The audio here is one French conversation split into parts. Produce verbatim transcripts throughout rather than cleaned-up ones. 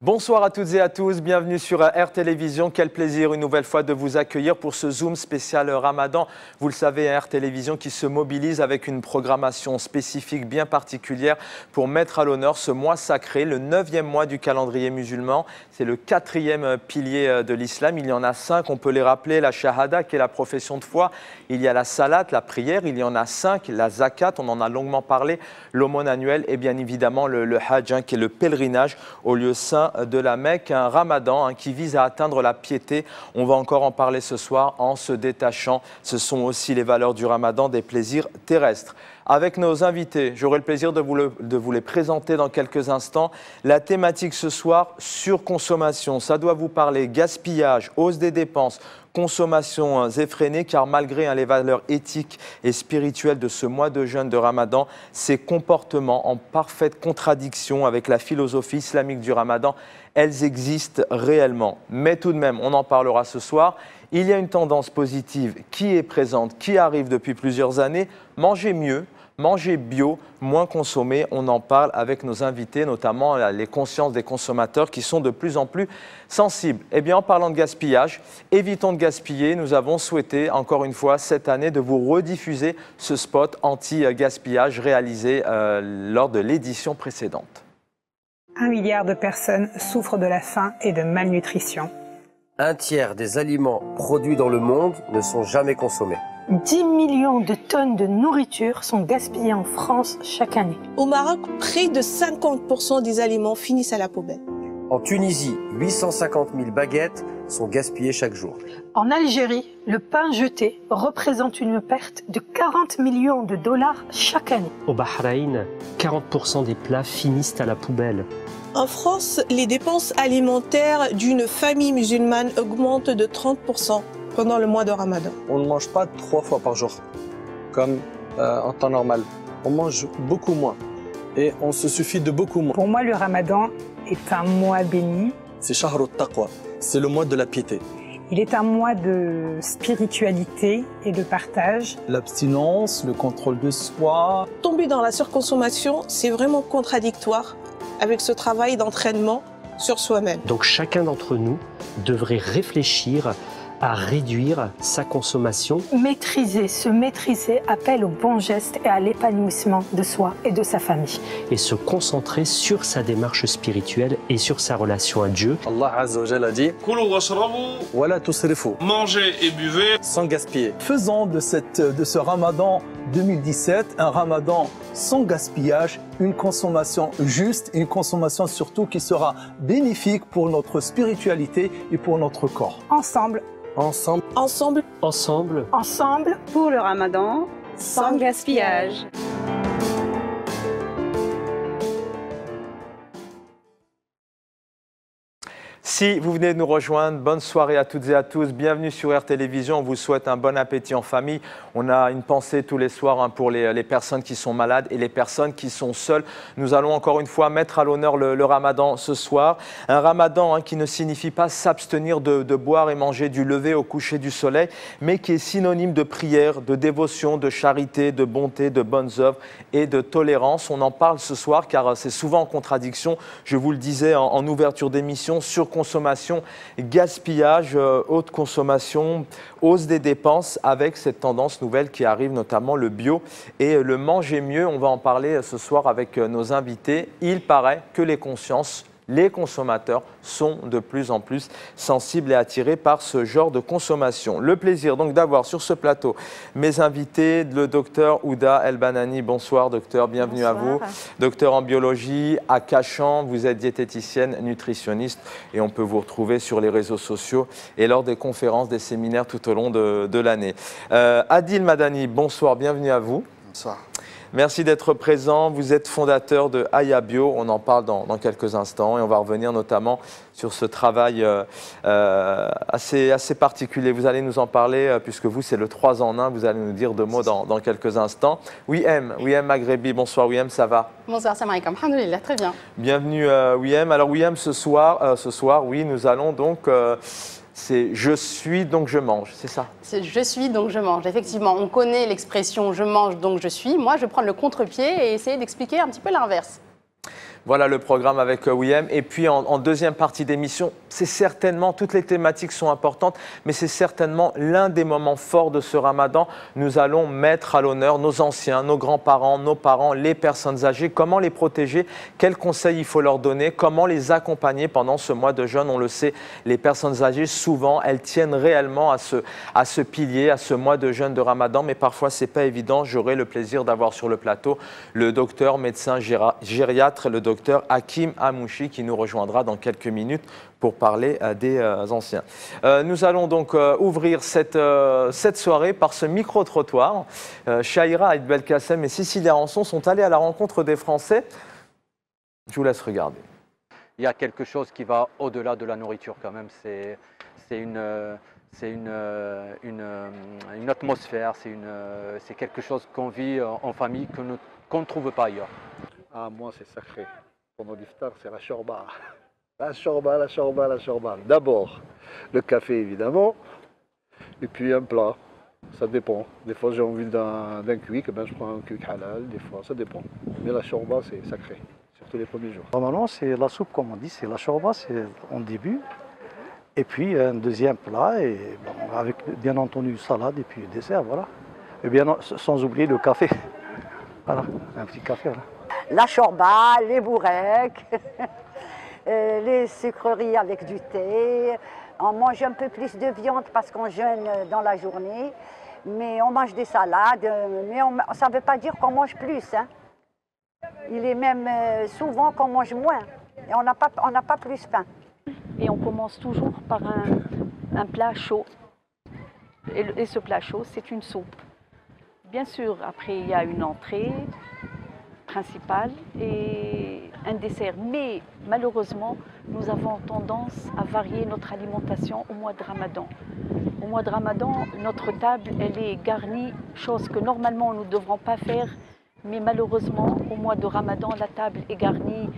Bonsoir à toutes et à tous, bienvenue sur R Télévision. Quel plaisir une nouvelle fois de vous accueillir pour ce Zoom spécial Ramadan. Vous le savez, R Télévision qui se mobilise avec une programmation spécifique bien particulière pour mettre à l'honneur ce mois sacré, le neuvième mois du calendrier musulman. C'est le quatrième pilier de l'islam. Il y en a cinq, on peut les rappeler. La shahada qui est la profession de foi. Il y a la salat, la prière. Il y en a cinq, la zakat, on en a longuement parlé, l'aumône annuelle et bien évidemment le, le hajj hein, qui est le pèlerinage au lieu saint de la Mecque, un ramadan hein, qui vise à atteindre la piété. On va encore en parler ce soir en se détachant. Ce sont aussi les valeurs du ramadan des plaisirs terrestres. Avec nos invités, j'aurai le plaisir de vous, le, de vous les présenter dans quelques instants. La thématique ce soir, surconsommation. Ça doit vous parler gaspillage, hausse des dépenses, consommation effrénée, car malgré hein, les valeurs éthiques et spirituelles de ce mois de jeûne de Ramadan, ces comportements en parfaite contradiction avec la philosophie islamique du Ramadan, elles existent réellement. Mais tout de même, on en parlera ce soir. Il y a une tendance positive qui est présente, qui arrive depuis plusieurs années. Manger mieux, manger bio, moins consommer, on en parle avec nos invités, notamment les consciences des consommateurs qui sont de plus en plus sensibles. Eh bien, en parlant de gaspillage, évitons de gaspiller. Nous avons souhaité, encore une fois, cette année, de vous rediffuser ce spot anti-gaspillage réalisé euh, lors de l'édition précédente. Un milliard de personnes souffrent de la faim et de malnutrition. Un tiers des aliments produits dans le monde ne sont jamais consommés. dix millions de tonnes de nourriture sont gaspillées en France chaque année. Au Maroc, près de cinquante pour cent des aliments finissent à la poubelle. En Tunisie, huit cent cinquante mille baguettes sont gaspillées chaque jour. En Algérie, le pain jeté représente une perte de quarante millions de dollars chaque année. Au Bahreïn, quarante pour cent des plats finissent à la poubelle. En France, les dépenses alimentaires d'une famille musulmane augmentent de trente pour cent pendant le mois de Ramadan. On ne mange pas trois fois par jour, comme euh, en temps normal. On mange beaucoup moins et on se suffit de beaucoup moins. Pour moi, le Ramadan est un mois béni. C'est Shahr al-Taqwa, c'est le mois de la piété. Il est un mois de spiritualité et de partage. L'abstinence, le contrôle de soi. Tomber dans la surconsommation, c'est vraiment contradictoire avec ce travail d'entraînement sur soi-même. Donc chacun d'entre nous devrait réfléchir à réduire sa consommation. Maîtriser, se maîtriser appelle au bon geste et à l'épanouissement de soi et de sa famille. Et se concentrer sur sa démarche spirituelle et sur sa relation à Dieu. Allah Azza wa Jalla a dit « Wala tusrifu » Mangez et buvez sans gaspiller. Faisons de, cette, de ce Ramadan deux mille dix-sept un Ramadan sans gaspillage, une consommation juste, une consommation surtout qui sera bénéfique pour notre spiritualité et pour notre corps. Ensemble. Ensemble. Ensemble. Ensemble. Ensemble. Pour le Ramadan, sans gaspillage. Si vous venez de nous rejoindre, bonne soirée à toutes et à tous. Bienvenue sur R Télévision. On vous souhaite un bon appétit en famille. On a une pensée tous les soirs hein, pour les, les personnes qui sont malades et les personnes qui sont seules. Nous allons encore une fois mettre à l'honneur le, le Ramadan ce soir. Un Ramadan hein, qui ne signifie pas s'abstenir de, de boire et manger du lever au coucher du soleil, mais qui est synonyme de prière, de dévotion, de charité, de bonté, de bonnes œuvres et de tolérance. On en parle ce soir car c'est souvent en contradiction. Je vous le disais en, en ouverture d'émission, sur consommation, gaspillage, euh, haute consommation, hausse des dépenses avec cette tendance nouvelle qui arrive, notamment le bio et le manger mieux. On va en parler ce soir avec nos invités. Il paraît que les consciences, les consommateurs sont de plus en plus sensibles et attirés par ce genre de consommation. Le plaisir donc d'avoir sur ce plateau mes invités, le docteur Ouda El-Banani. Bonsoir docteur, bienvenue Bonsoir. à vous. Docteur en biologie à Cachan, vous êtes diététicienne, nutritionniste et on peut vous retrouver sur les réseaux sociaux et lors des conférences, des séminaires tout au long de, de l'année. Euh, Adil Madani, bonsoir, bienvenue à vous. Bonsoir. Merci d'être présent. Vous êtes fondateur de Aya Bio. On en parle dans, dans quelques instants et on va revenir notamment sur ce travail euh, euh, assez, assez particulier. Vous allez nous en parler euh, puisque vous, c'est le trois en un. Vous allez nous dire deux mots dans, dans quelques instants. Wiem, Wiem Maghrebi. Bonsoir Wiem, ça va? Bonsoir, salam alaikum. Alhamdoulilah, très bien. Bienvenue euh, Wiem. Alors Wiem, ce soir, euh, ce soir, oui, nous allons donc... Euh, c'est « je suis donc je mange », c'est ça? C'est « je suis donc je mange ». Effectivement, on connaît l'expression « je mange donc je suis ». Moi, je vais prendre le contre-pied et essayer d'expliquer un petit peu l'inverse. Voilà le programme avec Wiem. Et puis en, en deuxième partie d'émission, c'est certainement, toutes les thématiques sont importantes, mais c'est certainement l'un des moments forts de ce ramadan. Nous allons mettre à l'honneur nos anciens, nos grands-parents, nos parents, les personnes âgées. Comment les protéger? Quels conseils il faut leur donner? Comment les accompagner pendant ce mois de jeûne? On le sait, les personnes âgées, souvent, elles tiennent réellement à ce, à ce pilier, à ce mois de jeûne de ramadan, mais parfois, ce n'est pas évident. J'aurai le plaisir d'avoir sur le plateau le docteur médecin gériatre, le docteur Hakim Hamouchi, qui nous rejoindra dans quelques minutes pour parler euh, des euh, anciens. Euh, nous allons donc euh, ouvrir cette, euh, cette soirée par ce micro-trottoir. Euh, Chahira Aïd Belkacem et Cécilia Ranson sont allés à la rencontre des Français. Je vous laisse regarder. Il y a quelque chose qui va au-delà de la nourriture quand même. C'est une, c'est une, une, une atmosphère, c'est quelque chose qu'on vit en famille qu'on ne qu'on ne trouve pas ailleurs. Ah, moi, c'est sacré. Pendant l'iftar, c'est la shorba. La shorba, la shorba, la shorba. D'abord, le café, évidemment, et puis un plat. Ça dépend. Des fois, j'ai envie d'un quick, ben, je prends un quick halal, des fois, ça dépend. Mais la shorba, c'est sacré, surtout les premiers jours. Normalement, c'est la soupe, comme on dit, c'est la shorba, c'est en début. Et puis, un deuxième plat, et bon, avec bien entendu salade, et puis dessert, voilà. Et bien, sans oublier le café. Voilà, un petit café, là. La shorba, les bourrecs, les sucreries avec du thé. On mange un peu plus de viande parce qu'on jeûne dans la journée, mais on mange des salades, mais on, ça ne veut pas dire qu'on mange plus. Hein. Il est même souvent qu'on mange moins et on n'a pas, on n'a pas plus faim. Et on commence toujours par un, un plat chaud. Et, et ce plat chaud, c'est une soupe. Bien sûr, après il y a une entrée principale et un dessert. Mais malheureusement, nous avons tendance à varier notre alimentation au mois de Ramadan. Au mois de Ramadan, notre table, elle est garnie, chose que normalement nous ne devrons pas faire, mais malheureusement, au mois de Ramadan, la table est garnie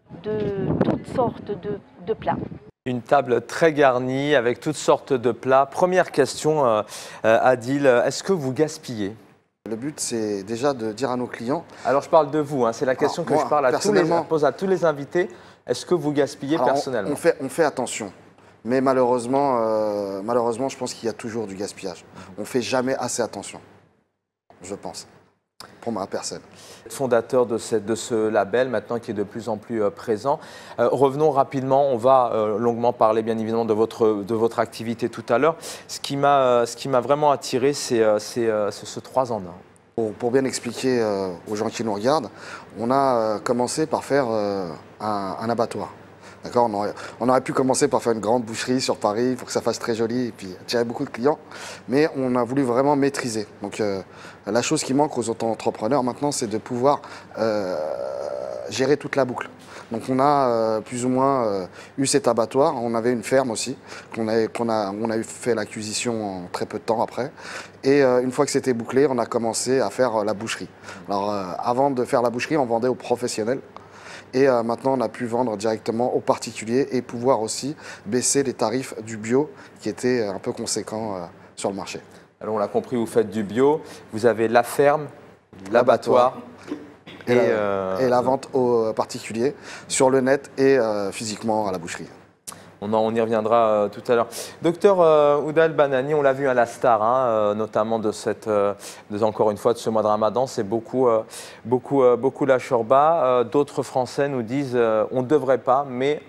de toutes sortes de, de plats. Une table très garnie avec toutes sortes de plats. Première question, euh, Adil, est-ce que vous gaspillez ? Le but, c'est déjà de dire à nos clients... Alors, je parle de vous, hein, c'est la question Alors, que moi, je parle à tous les, pose à tous les invités. Est-ce que vous gaspillez Alors, personnellement on, on, fait, on fait attention, mais malheureusement, euh, malheureusement je pense qu'il y a toujours du gaspillage. On ne fait jamais assez attention, je pense, pour ma personne. Fondateur de, cette, de ce label, maintenant qui est de plus en plus euh, présent. Euh, revenons rapidement, on va euh, longuement parler bien évidemment de votre, de votre activité tout à l'heure. Ce qui m'a euh, ce qui m'a vraiment attiré, c'est euh, euh, ce trois en un. Pour, pour bien expliquer euh, aux gens qui nous regardent, on a euh, commencé par faire euh, un, un abattoir. On aurait, on aurait pu commencer par faire une grande boucherie sur Paris pour que ça fasse très joli et puis attirer beaucoup de clients. Mais on a voulu vraiment maîtriser. Donc euh, la chose qui manque aux auto-entrepreneurs maintenant, c'est de pouvoir euh, gérer toute la boucle. Donc on a euh, plus ou moins euh, eu cet abattoir. On avait une ferme aussi, qu'on a, qu'on a, on a fait l'acquisition en très peu de temps après. Et euh, une fois que c'était bouclé, on a commencé à faire euh, la boucherie. Alors euh, avant de faire la boucherie, on vendait aux professionnels. Et euh, maintenant, on a pu vendre directement aux particuliers et pouvoir aussi baisser les tarifs du bio qui étaient un peu conséquents euh, sur le marché. Alors, on l'a compris, vous faites du bio, vous avez la ferme, l'abattoir et, et, la, euh, et la vente aux particuliers sur le net et euh, physiquement à la boucherie. On, en, on y reviendra euh, tout à l'heure. Docteur euh, Oudal Banani, on l'a vu à la star, hein, euh, notamment de cette, euh, de, encore une fois, de ce mois de Ramadan, c'est beaucoup, euh, beaucoup, euh, beaucoup la shorba. Euh, D'autres Français nous disent euh, on ne devrait pas, mais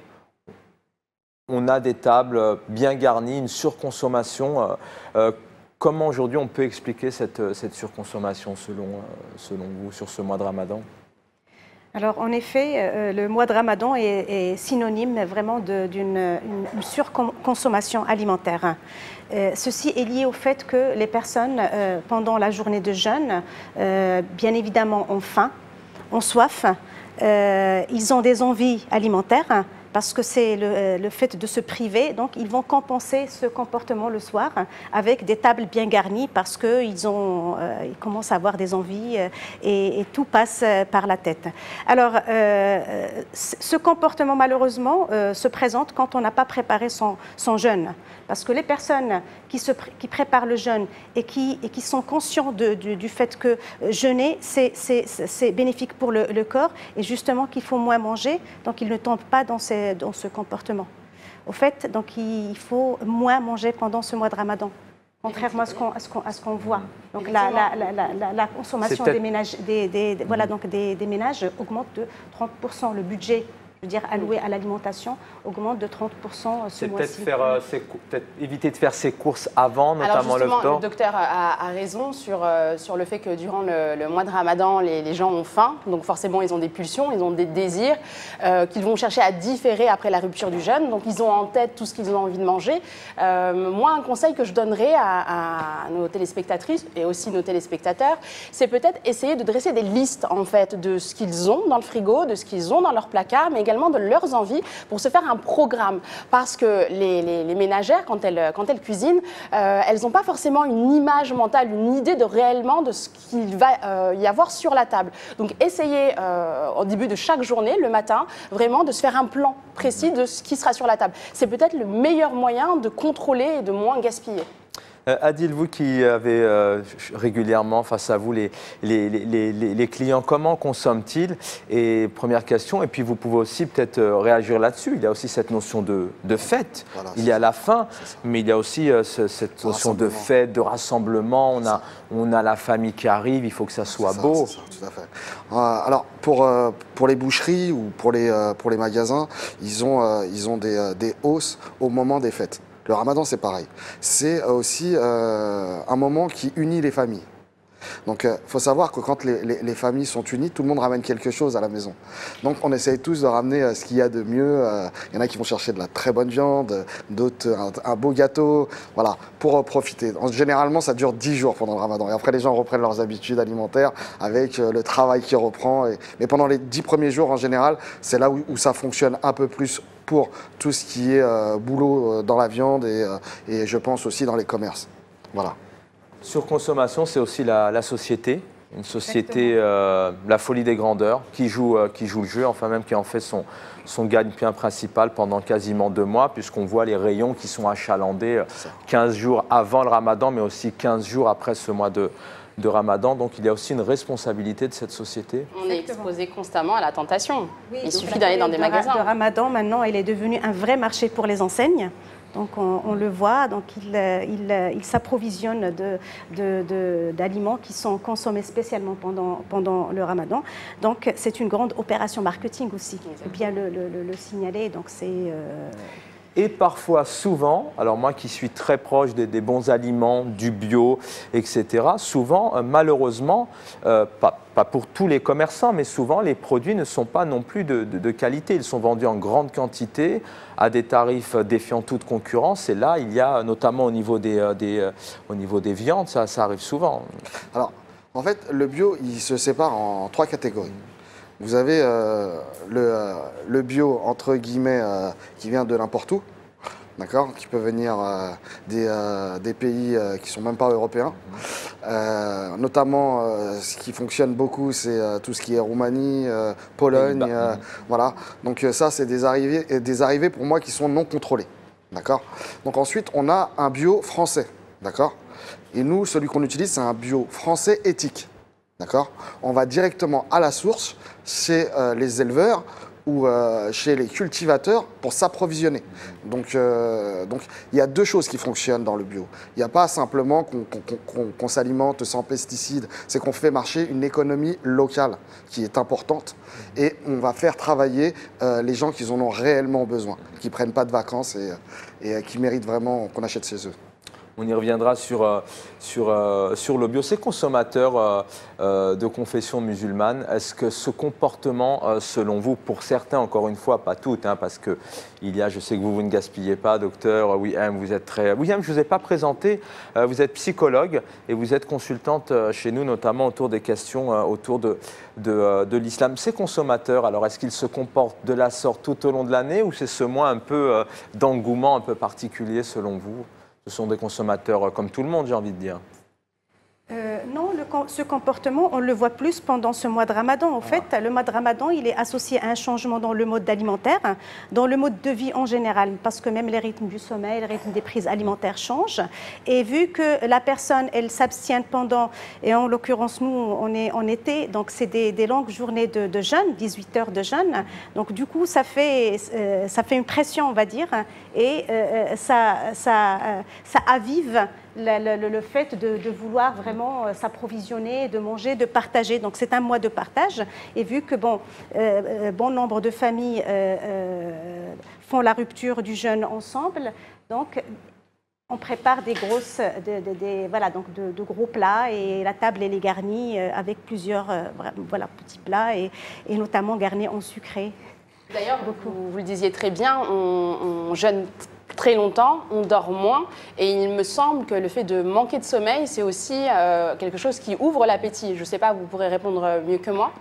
on a des tables bien garnies, une surconsommation. Euh, euh, comment aujourd'hui on peut expliquer cette, cette surconsommation selon, euh, selon vous sur ce mois de Ramadan ? Alors en effet, euh, le mois de Ramadan est, est synonyme vraiment d'une surconsommation alimentaire. Euh, ceci est lié au fait que les personnes, euh, pendant la journée de jeûne, euh, bien évidemment ont faim, ont soif, euh, ils ont des envies alimentaires parce que c'est le, le fait de se priver. Donc, ils vont compenser ce comportement le soir avec des tables bien garnies parce qu'ils euh, ils commencent à avoir des envies euh, et, et tout passe par la tête. Alors, euh, ce comportement, malheureusement, euh, se présente quand on n'a pas préparé son, son jeûne. Parce que les personnes qui, se, qui préparent le jeûne et qui, et qui sont conscients de, de, du fait que jeûner, c'est bénéfique pour le, le corps et justement qu'il faut moins manger, donc ils ne tombent pas dans, ces, dans ce comportement. Au fait, donc il faut moins manger pendant ce mois de Ramadan, contrairement à ce qu'on qu qu qu'on voit. Donc la, la, la, la, la consommation des ménages, des, des, des, voilà, donc des, des ménages augmente de trente pour cent. Le budget, je veux dire, alloué à l'alimentation augmente de trente pour cent ce mois-ci. C'est peut-être euh, peut éviter de faire ses courses avant, notamment Alors justement, le le docteur a, a raison sur, euh, sur le fait que durant le, le mois de Ramadan, les, les gens ont faim, donc forcément ils ont des pulsions, ils ont des désirs euh, qu'ils vont chercher à différer après la rupture du jeûne, donc ils ont en tête tout ce qu'ils ont envie de manger. Euh, moi, un conseil que je donnerais à, à nos téléspectatrices et aussi nos téléspectateurs, c'est peut-être essayer de dresser des listes en fait de ce qu'ils ont dans le frigo, de ce qu'ils ont dans leur placard, mais également de leurs envies pour se faire un programme. Parce que les, les, les ménagères, quand elles, quand elles cuisinent, euh, elles n'ont pas forcément une image mentale, une idée de réellement de ce qu'il va euh, y avoir sur la table. Donc essayez euh, au début de chaque journée, le matin, vraiment de se faire un plan précis de ce qui sera sur la table. C'est peut-être le meilleur moyen de contrôler et de moins gaspiller. Euh, Adil, vous qui avez euh, régulièrement face à vous les, les, les, les, les clients, comment consomment-ils? Et première question, et puis vous pouvez aussi peut-être euh, réagir là-dessus. Il y a aussi cette notion de, de fête. Voilà, il y a la faim, mais il y a aussi euh, ce, cette notion de fête, de rassemblement. On a, on a la famille qui arrive, il faut que ça soit ça, beau. Ça, tout à fait. Euh, alors, pour, euh, pour les boucheries ou pour les, euh, pour les magasins, ils ont, euh, ils ont des, euh, des hausses au moment des fêtes. Le Ramadan, c'est pareil. C'est aussi euh, un moment qui unit les familles. Donc, il euh, faut savoir que quand les, les, les familles sont unies, tout le monde ramène quelque chose à la maison. Donc, on essaye tous de ramener euh, ce qu'il y a de mieux. Il y en a qui vont chercher de la très bonne viande, d'autres un, un beau gâteau, voilà, pour euh, profiter. Donc, généralement, ça dure dix jours pendant le Ramadan. Et après, les gens reprennent leurs habitudes alimentaires avec euh, le travail qui reprend. Et... Mais pendant les dix premiers jours, en général, c'est là où, où ça fonctionne un peu plus pour tout ce qui est euh, boulot euh, dans la viande et, euh, et je pense aussi dans les commerces. Voilà. Surconsommation, c'est aussi la, la société, une société, euh, la folie des grandeurs, qui joue, euh, qui joue le jeu, enfin même qui en fait son, son gagne-pain principal pendant quasiment deux mois, puisqu'on voit les rayons qui sont achalandés quinze jours avant le Ramadan, mais aussi quinze jours après ce mois de, de Ramadan. Donc il y a aussi une responsabilité de cette société. On est exposé constamment à la tentation. Oui, il suffit d'aller dans des de magasins. Le Ramadan, maintenant, il est devenu un vrai marché pour les enseignes. Donc on, on le voit, donc il, il, il s'approvisionne d'aliments qui sont consommés spécialement pendant, pendant le Ramadan. Donc c'est une grande opération marketing aussi. Il faut bien le, le, le signaler. Donc c'est... Euh... Et parfois, souvent, alors moi qui suis très proche des, des bons aliments, du bio, et cetera, souvent, euh, malheureusement, euh, pas, pas pour tous les commerçants, mais souvent, les produits ne sont pas non plus de, de, de qualité. Ils sont vendus en grande quantité, à des tarifs défiant toute concurrence. Et là, il y a, notamment au niveau des, euh, des, euh, au niveau des viandes, ça, ça arrive souvent. Alors, en fait, le bio, il se sépare en trois catégories. Vous avez euh, le, euh, le bio, entre guillemets, euh, qui vient de n'importe où, d'accord, qui peut venir euh, des, euh, des pays euh, qui ne sont même pas européens. Euh, notamment, euh, ce qui fonctionne beaucoup, c'est euh, tout ce qui est Roumanie, euh, Pologne, euh, voilà. Donc euh, ça, c'est des arrivées, des arrivées pour moi qui sont non contrôlées, d'accord. Donc ensuite, on a un bio français, d'accord. Et nous, celui qu'on utilise, c'est un bio français éthique. D'accord ? On va directement à la source chez euh, les éleveurs ou euh, chez les cultivateurs pour s'approvisionner. Donc, euh, donc, il y a deux choses qui fonctionnent dans le bio. Il n'y a pas simplement qu'on qu'on, qu'on, qu'on s'alimente sans pesticides, c'est qu'on fait marcher une économie locale qui est importante et on va faire travailler euh, les gens qui en ont réellement besoin, qui ne prennent pas de vacances et, et qui méritent vraiment qu'on achète chez eux. On y reviendra sur, euh, sur, euh, sur le bio. Ces consommateurs euh, euh, de confession musulmane, est-ce que ce comportement, euh, selon vous, pour certains, encore une fois, pas toutes, hein, parce que il y a, je sais que vous, vous ne gaspillez pas, docteur Wiham, vous êtes très... Wiham, je ne vous ai pas présenté, euh, vous êtes psychologue et vous êtes consultante euh, chez nous, notamment autour des questions euh, autour de, de, euh, de l'islam. Ces consommateurs, alors, est-ce qu'ils se comportent de la sorte tout au long de l'année ou c'est ce mois un peu euh, d'engouement un peu particulier, selon vous? Ce sont des consommateurs comme tout le monde, j'ai envie de dire. Euh, non, le, ce comportement, on le voit plus pendant ce mois de Ramadan. En fait, le mois de Ramadan, il est associé à un changement dans le mode alimentaire, dans le mode de vie en général, parce que même les rythmes du sommeil, les rythmes des prises alimentaires changent. Et vu que la personne, elle s'abstient pendant, et en l'occurrence, nous, on est en été, donc c'est des, des longues journées de, de jeûne, dix-huit heures de jeûne. Donc du coup, ça fait, euh, ça fait une pression, on va dire, et euh, ça, ça, euh, ça avive Le, le, le fait de, de vouloir vraiment euh, s'approvisionner, de manger, de partager. Donc c'est un mois de partage. Et vu que bon, euh, bon nombre de familles euh, euh, font la rupture du jeûne ensemble, donc on prépare des grosses, de, de, de, voilà, donc de, de gros plats et la table elle est garnie avec plusieurs euh, voilà, petits plats et, et notamment garnis en sucré. D'ailleurs, vous, vous le disiez très bien, on, on jeûne très longtemps, on dort moins et il me semble que le fait de manquer de sommeil, c'est aussi euh, quelque chose qui ouvre l'appétit. Je ne sais pas, vous pourrez répondre mieux que moi.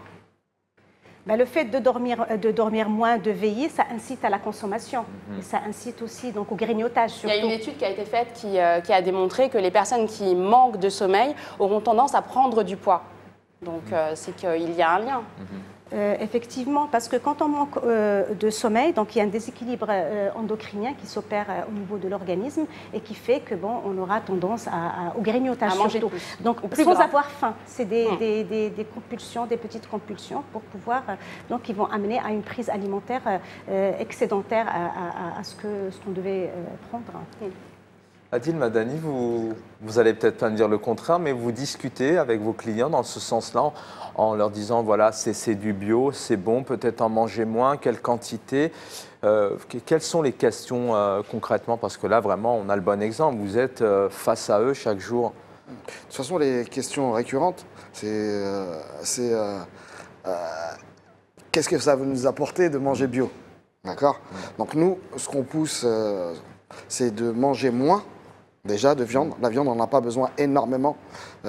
Ben, le fait de dormir, de dormir moins, de veiller, ça incite à la consommation. Mmh. Et ça incite aussi donc, au grignotage surtout. Il y a une étude qui a été faite qui, euh, qui a démontré que les personnes qui manquent de sommeil auront tendance à prendre du poids. Donc euh, c'est qu'il y a un lien. Mmh. Euh, effectivement, parce que quand on manque euh, de sommeil, donc il y a un déséquilibre euh, endocrinien qui s'opère euh, au niveau de l'organisme et qui fait que bon, on aura tendance à, à, au grignotage à manger surtout. Plus. Donc plus sans gras. avoir faim, c'est des, mmh. des, des, des compulsions, des petites compulsions pour pouvoir, euh, donc ils vont amener à une prise alimentaire euh, excédentaire à, à, à ce que ce qu'on devait euh, prendre. Mmh. Adil Madani, vous, vous allez peut-être pas me dire le contraire, mais vous discutez avec vos clients dans ce sens-là, en, en leur disant, voilà, c'est du bio, c'est bon, peut-être en manger moins, quelle quantité euh, Quelles sont les questions euh, concrètement? Parce que là, vraiment, on a le bon exemple. Vous êtes euh, face à eux chaque jour. De toute façon, les questions récurrentes, c'est euh, euh, euh, qu'est-ce que ça va nous apporter de manger bio? D'accord? Donc nous, ce qu'on pousse, euh, c'est de manger moins. Déjà, de viande. La viande, on n'en a pas besoin énormément.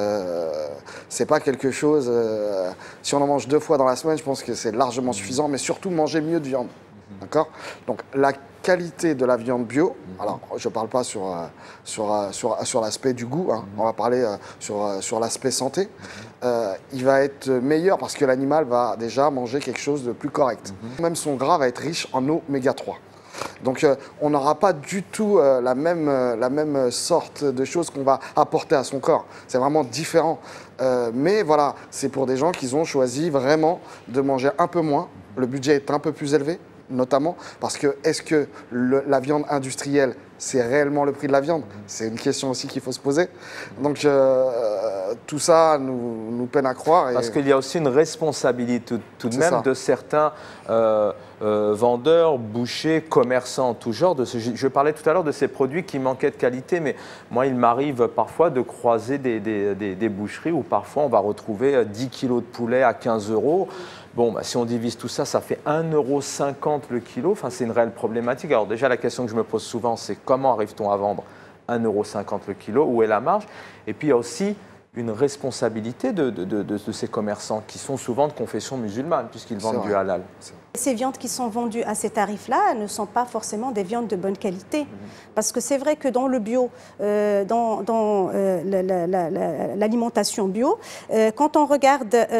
Euh, c'est pas quelque chose... Euh, si on en mange deux fois dans la semaine, je pense que c'est largement suffisant, mais surtout manger mieux de viande. D'accord? Donc, la qualité de la viande bio, alors, je ne parle pas sur, euh, sur, euh, sur, sur l'aspect du goût, hein, on va parler euh, sur, euh, sur l'aspect santé. Euh, il va être meilleur parce que l'animal va déjà manger quelque chose de plus correct. Même son gras va être riche en oméga trois. Donc euh, on n'aura pas du tout euh, la, même, euh, la même sorte de choses qu'on va apporter à son corps. C'est vraiment différent. Euh, mais voilà, c'est pour des gens qui ont choisi vraiment de manger un peu moins. Le budget est un peu plus élevé, notamment parce que est-ce que le, la viande industrielle, c'est réellement le prix de la viande? C'est une question aussi qu'il faut se poser. Donc euh, tout ça nous, nous peine à croire. Et... Parce qu'il y a aussi une responsabilité tout, tout de même ça. de certains euh, euh, vendeurs, bouchers, commerçants en tout genre. De ce, je parlais tout à l'heure de ces produits qui manquaient de qualité, mais moi il m'arrive parfois de croiser des, des, des, des boucheries où parfois on va retrouver dix kilos de poulet à quinze euros. Bon, bah, si on divise tout ça, ça fait un euro cinquante le kilo. Enfin, c'est une réelle problématique. Alors déjà, la question que je me pose souvent, c'est comment arrive-t-on à vendre un euro cinquante le kilo? Où est la marge? Et puis, il y a aussi une responsabilité de, de, de, de ces commerçants qui sont souvent de confession musulmane, puisqu'ils vendent du halal. Ces viandes qui sont vendues à ces tarifs-là ne sont pas forcément des viandes de bonne qualité. Mmh. Parce que c'est vrai que dans le bio, euh, dans, dans euh, l'alimentation bio, euh, quand on regarde euh,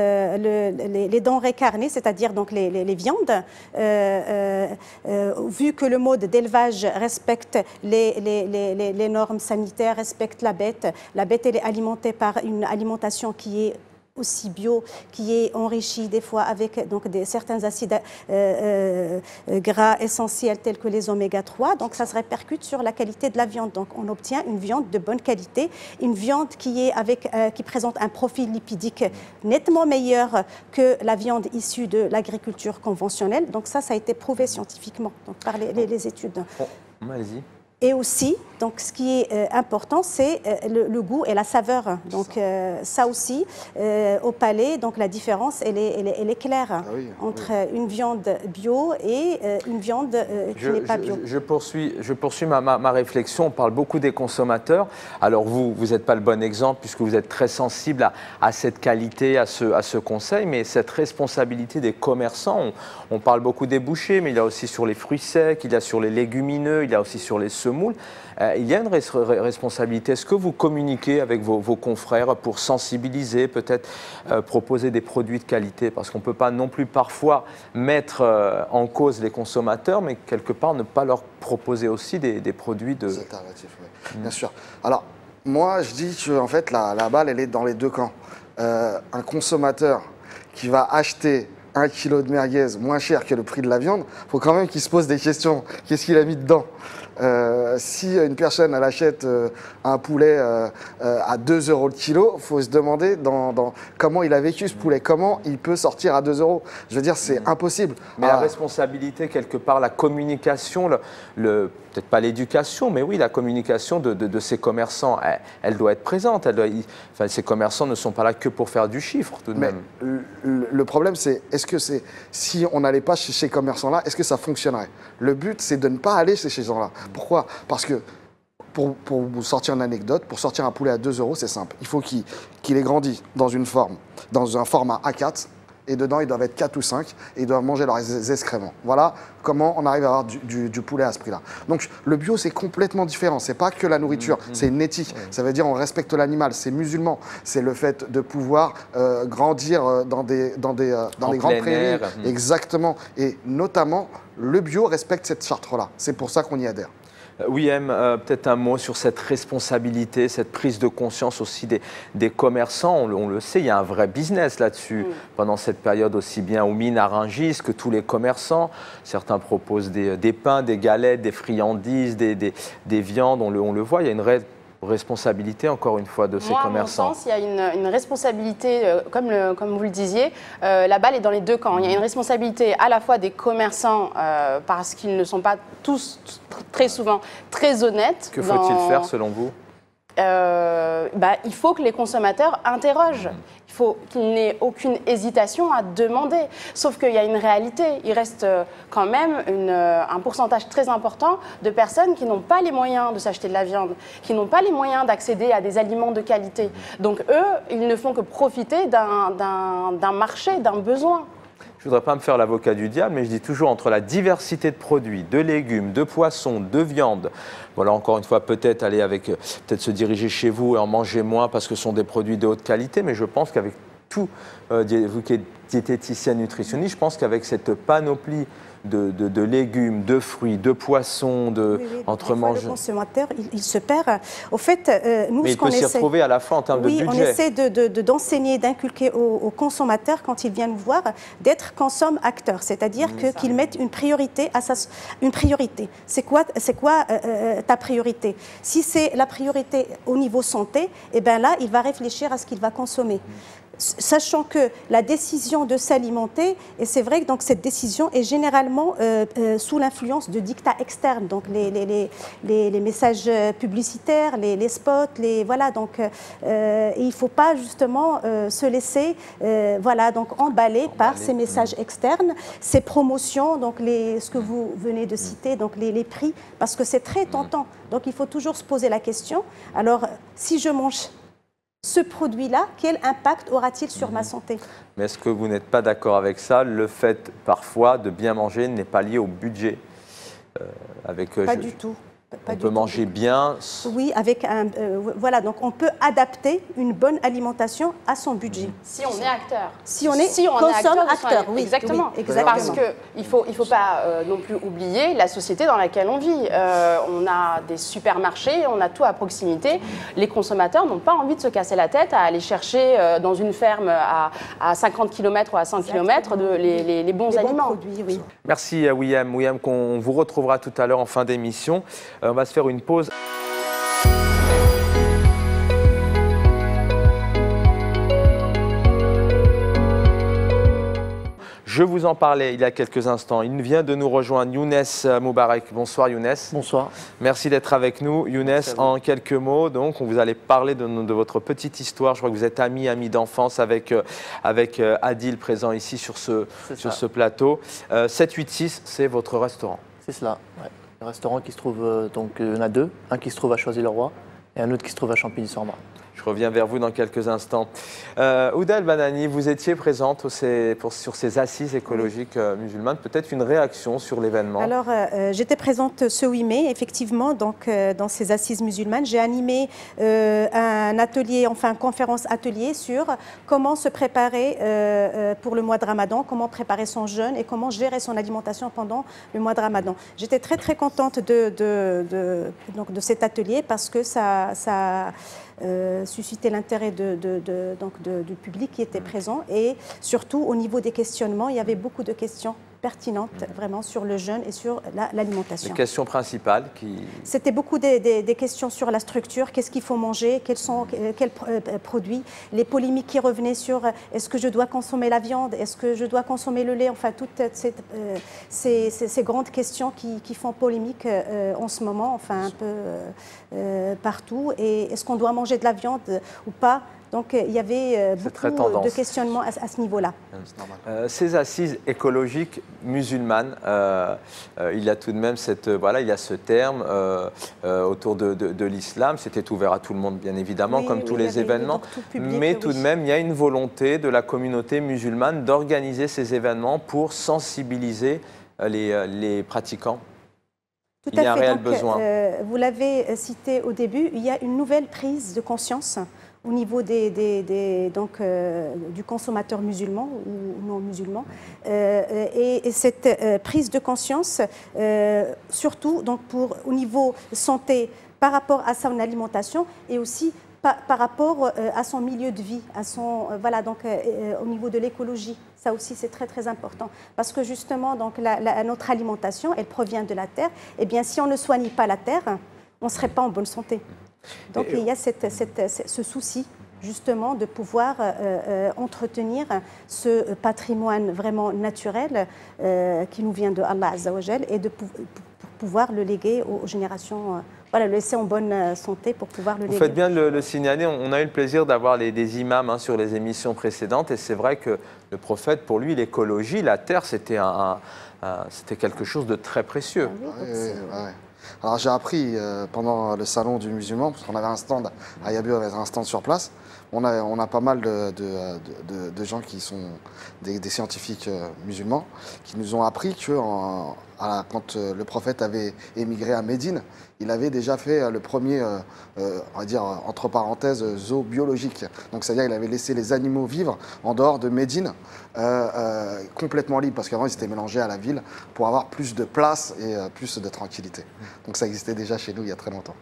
euh, le, les, les denrées carnées, c'est-à-dire donc les, les, les viandes, euh, euh, euh, vu que le mode d'élevage respecte les, les, les, les normes sanitaires, respecte la bête, la bête elle est alimentée par une alimentation qui est aussi bio, qui est enrichi des fois avec donc, des, certains acides euh, euh, gras essentiels tels que les oméga trois. Donc ça se répercute sur la qualité de la viande. Donc on obtient une viande de bonne qualité, une viande qui, est avec, euh, qui présente un profil lipidique nettement meilleur que la viande issue de l'agriculture conventionnelle. Donc ça, ça a été prouvé scientifiquement donc, par les, les, les études. Bon, allez-y. Et aussi, donc, ce qui est euh, important, c'est euh, le, le goût et la saveur. Donc, euh, ça aussi, euh, au palais, donc la différence, elle est, elle est, elle est claire ah oui, entre oui. une viande bio et euh, une viande euh, qui n'est pas bio. Je, je poursuis, je poursuis ma, ma, ma réflexion. On parle beaucoup des consommateurs. Alors, vous, vous n'êtes pas le bon exemple puisque vous êtes très sensible à, à cette qualité, à ce, à ce conseil, mais cette responsabilité des commerçants, on, on parle beaucoup des bouchers, mais il y a aussi sur les fruits secs, il y a sur les légumineux, il y a aussi sur les semoules. Euh, il y a une res responsabilité. Est-ce que vous communiquez avec vos, vos confrères pour sensibiliser, peut-être euh, proposer des produits de qualité? Parce qu'on ne peut pas non plus parfois mettre euh, en cause les consommateurs, mais quelque part ne pas leur proposer aussi des, des produits de... Des alternatifs, oui. Mmh. Bien sûr. Alors, moi, je dis que en fait, la, la balle, elle est dans les deux camps. Euh, un consommateur qui va acheter un kilo de merguez moins cher que le prix de la viande, il faut quand même qu'il se pose des questions. Qu'est-ce qu'il a mis dedans? Euh, si une personne elle achète euh, un poulet euh, euh, à deux euros le kilo, il faut se demander dans, dans comment il a vécu ce poulet, comment il peut sortir à deux euros. Je veux dire, c'est mmh. impossible. Mais ah. la responsabilité, quelque part, la communication, le, le, peut-être pas l'éducation, mais oui, la communication de, de, de ces commerçants, elle, elle doit être présente. Elle doit, il, enfin, ces commerçants ne sont pas là que pour faire du chiffre, tout de mais même. Le, le problème, c'est, est-ce que c'est, si on n'allait pas chez ces commerçants-là, est-ce que ça fonctionnerait? Le but, c'est de ne pas aller chez ces gens-là. Pourquoi? Parce que, pour, pour vous sortir une anecdote, pour sortir un poulet à deux euros, c'est simple. Il faut qu'il qu'il ait grandi dans une forme, dans un format A quatre, et dedans, ils doivent être quatre ou cinq, et ils doivent manger leurs excréments. Voilà comment on arrive à avoir du, du, du poulet à ce prix-là. Donc, le bio, c'est complètement différent. C'est pas que la nourriture, mmh, c'est une éthique. Mmh. Ça veut dire on respecte l'animal, c'est musulman. C'est le fait de pouvoir euh, grandir dans des, dans des, euh, dans des grandes prairies. Mmh. Exactement. Et notamment, le bio respecte cette charte-là. C'est pour ça qu'on y adhère. William, euh, peut-être un mot sur cette responsabilité, cette prise de conscience aussi des, des commerçants. On, on le sait, il y a un vrai business là-dessus. Mm. Pendant cette période, aussi bien aux mines à Rungis que tous les commerçants. Certains proposent des, des pains, des galettes, des friandises, des, des, des viandes. On le, on le voit, il y a une vraie responsabilité, encore une fois, de ces Moi, commerçants. À mon sens, il y a une, une responsabilité, euh, comme, le, comme vous le disiez, euh, la balle est dans les deux camps. Il y a une responsabilité à la fois des commerçants, euh, parce qu'ils ne sont pas tous, très souvent, très honnêtes. Que faut-il dans... faire, selon vous? Euh, bah, il faut que les consommateurs interrogent. Il faut qu'il n'ait aucune hésitation à demander. Sauf qu'il y a une réalité. Il reste quand même une, un pourcentage très important de personnes qui n'ont pas les moyens de s'acheter de la viande, qui n'ont pas les moyens d'accéder à des aliments de qualité. Donc eux, ils ne font que profiter d'un d'un marché, d'un besoin. Je ne voudrais pas me faire l'avocat du diable, mais je dis toujours entre la diversité de produits, de légumes, de poissons, de viande. Voilà, encore une fois, peut-être aller avec, peut-être se diriger chez vous et en manger moins parce que ce sont des produits de haute qualité. Mais je pense qu'avec tout, euh, vous qui êtes diététicienne nutritionniste, je pense qu'avec cette panoplie de, de, de légumes, de fruits, de poissons, de oui, oui, entre manger. Le consommateur, il, il se perd. Au fait, euh, nous, mais ce qu'on essaie, il peut s'y retrouver à la fin en termes oui, de budget. Oui, on essaie de, de, de, d'enseigner, d'inculquer aux, aux consommateurs quand ils viennent nous voir, d'être consomme-acteur, c'est-à-dire mmh, qu'ils mettent une priorité à sa, une priorité. C'est quoi, c'est quoi euh, ta priorité? Si c'est la priorité au niveau santé, eh ben là, il va réfléchir à ce qu'il va consommer. Mmh. Sachant que la décision de s'alimenter, et c'est vrai que donc, cette décision est généralement euh, euh, sous l'influence de dictats externes, donc les, les, les, les, les messages publicitaires, les, les spots, les, voilà, donc, euh, et il ne faut pas justement euh, se laisser euh, voilà, donc, emballer par ces messages externes, ces promotions, donc les, ce que vous venez de citer, donc les, les prix, parce que c'est très tentant. Donc il faut toujours se poser la question, alors si je mange ce produit-là, quel impact aura-t-il sur mmh. ma santé? Mais est-ce que vous n'êtes pas d'accord avec ça? Le fait, parfois, de bien manger n'est pas lié au budget. Euh, avec, pas je, du tout. Pas on peut manger bien. Oui, avec un, euh, voilà, donc on peut adapter une bonne alimentation à son budget. Si on est acteur. Si on est, si on consomme est acteur, acteur, oui. Exactement. Oui, exactement. Parce qu'il ne faut, il faut pas euh, non plus oublier la société dans laquelle on vit. Euh, on a des supermarchés, on a tout à proximité. Les consommateurs n'ont pas envie de se casser la tête à aller chercher euh, dans une ferme à, à cinquante kilomètres ou à cent kilomètres de, les, les, les bons les aliments. Bons produits, oui. Merci à William. William, qu'on vous retrouvera tout à l'heure en fin d'émission. On va se faire une pause. Je vous en parlais il y a quelques instants. Il vient de nous rejoindre Younes Moubarek. Bonsoir Younes. Bonsoir. Merci d'être avec nous. Younes, en quelques mots, donc, on vous allez parler de, de votre petite histoire. Je crois que vous êtes ami, ami d'enfance avec, euh, avec euh, Adil, présent ici sur ce, sur ce plateau. Euh, sept huit six, c'est votre restaurant. C'est cela, ouais. Un restaurant qui se trouve, euh, donc il y en a deux. Un qui se trouve à Choisy-le-Roi et un autre qui se trouve à Champigny-sur-Marne. Je reviens vers vous dans quelques instants. Euh, Ouda El Banani, vous étiez présente ces, pour, sur ces assises écologiques euh, musulmanes. Peut-être une réaction sur l'événement? Alors, euh, j'étais présente ce huit mai, effectivement, donc, euh, dans ces assises musulmanes. J'ai animé euh, un atelier, enfin une conférence atelier sur comment se préparer euh, pour le mois de Ramadan, comment préparer son jeûne et comment gérer son alimentation pendant le mois de Ramadan. J'étais très très contente de, de, de, donc, de cet atelier parce que ça... ça Euh, susciter l'intérêt de, de, de, donc de, du public qui était présent et surtout au niveau des questionnements, il y avait beaucoup de questions pertinentes vraiment sur le jeûne et sur l'alimentation. La, Les questions principales qui... C'était beaucoup des, des, des questions sur la structure, qu'est-ce qu'il faut manger, quels sont quels produits, les polémiques qui revenaient sur est-ce que je dois consommer la viande, est-ce que je dois consommer le lait, enfin toutes ces, euh, ces, ces, ces grandes questions qui, qui font polémique euh, en ce moment, enfin un peu euh, partout. Et est-ce qu'on doit manger de la viande ou pas? Donc il y avait beaucoup de questionnements à, à ce niveau-là. Euh, ces assises écologiques musulmanes, euh, euh, il y a tout de même cette, euh, voilà, il y a ce terme euh, euh, autour de, de, de l'islam. C'était ouvert à tout le monde, bien évidemment, oui, comme oui, tous les événements. Tout public, mais tout oui. de même, il y a une volonté de la communauté musulmane d'organiser ces événements pour sensibiliser les, les pratiquants. Tout il y a à un fait. réel Donc, besoin. Euh, vous l'avez cité au début, il y a une nouvelle prise de conscience au niveau des, des, des, donc, euh, du consommateur musulman ou non musulman. Euh, et, et cette euh, prise de conscience, euh, surtout donc pour, au niveau santé par rapport à son alimentation et aussi par, par rapport euh, à son milieu de vie, à son, euh, voilà, donc, euh, au niveau de l'écologie. Ça aussi, c'est très, très important. Parce que justement, donc, la, la, notre alimentation, elle provient de la terre. Et bien, si on ne soigne pas la terre, on ne serait pas en bonne santé. Donc il y a cette, cette, ce souci justement de pouvoir euh, euh, entretenir ce patrimoine vraiment naturel euh, qui nous vient de Allah Azza wa Jal et de pou pour pouvoir le léguer aux, aux générations, euh, voilà, le laisser en bonne santé pour pouvoir le Vous léguer. Vous faites bien de le, le signaler, on a eu le plaisir d'avoir des imams hein, sur les émissions précédentes et c'est vrai que le prophète, pour lui, l'écologie, la terre, c'était un, un, un, c'était quelque chose de très précieux. Ah oui, oui, oui, ouais. Alors j'ai appris euh, pendant le salon du musulman, parce qu'on avait un stand, à Yabu avait un stand sur place, on a, on a pas mal de, de, de, de gens qui sont des, des scientifiques euh, musulmans, qui nous ont appris que en, à, quand euh, le prophète avait émigré à Médine, il avait déjà fait euh, le premier, euh, euh, on va dire, entre parenthèses, zoo biologique. Donc c'est-à-dire qu'il avait laissé les animaux vivre en dehors de Médine, euh, euh, complètement libres, parce qu'avant ils étaient mélangés à la ville, pour avoir plus de place et euh, plus de tranquillité. Donc ça existait déjà chez nous il y a très longtemps.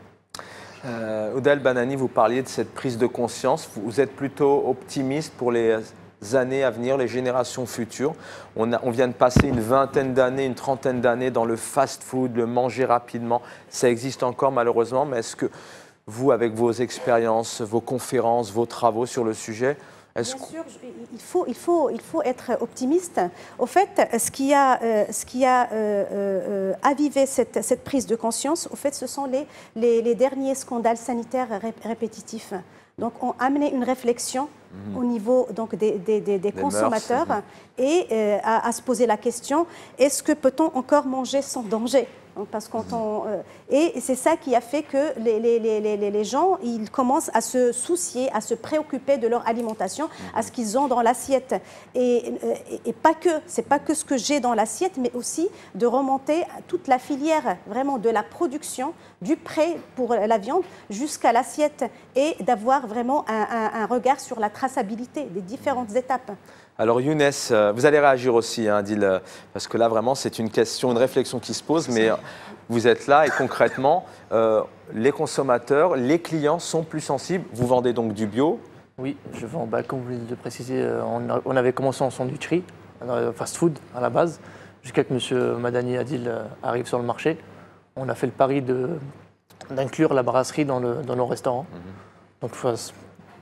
Euh, Ouda El Banani, vous parliez de cette prise de conscience. Vous êtes plutôt optimiste pour les années à venir, les générations futures. On, a, on vient de passer une vingtaine d'années, une trentaine d'années dans le fast-food, le manger rapidement. Ça existe encore malheureusement, mais est-ce que vous, avec vos expériences, vos conférences, vos travaux sur le sujet, Bien sûr, il faut, il, faut, il faut être optimiste. Au fait, ce qui a, euh, ce qui a euh, euh, avivé cette, cette prise de conscience, au fait, ce sont les, les, les derniers scandales sanitaires ré répétitifs. Donc, on a amené une réflexion mmh. au niveau donc, des, des, des, des consommateurs mœurs, et euh, à, à se poser la question, est-ce que peut-on encore manger sans danger ? Parce qu'on, euh, et c'est ça qui a fait que les, les, les, les, les gens ils commencent à se soucier, à se préoccuper de leur alimentation, à ce qu'ils ont dans l'assiette. Et, et, et pas que, c'est pas que ce que j'ai dans l'assiette, mais aussi de remonter toute la filière vraiment de la production, du prêt pour la viande jusqu'à l'assiette et d'avoir vraiment un, un, un regard sur la traçabilité des différentes étapes. Alors Younes, vous allez réagir aussi, hein, Adil, parce que là vraiment c'est une question, une réflexion qui se pose, mais vous êtes là et concrètement, euh, les consommateurs, les clients sont plus sensibles. Vous vendez donc du bio? Oui, je vends, bah, comme vous venez de le préciser, on, a, on avait commencé en sandwicherie, fast-food à la base, jusqu'à que M. Madani Adil arrive sur le marché. On a fait le pari d'inclure la brasserie dans, le, dans nos restaurants. Mmh. Donc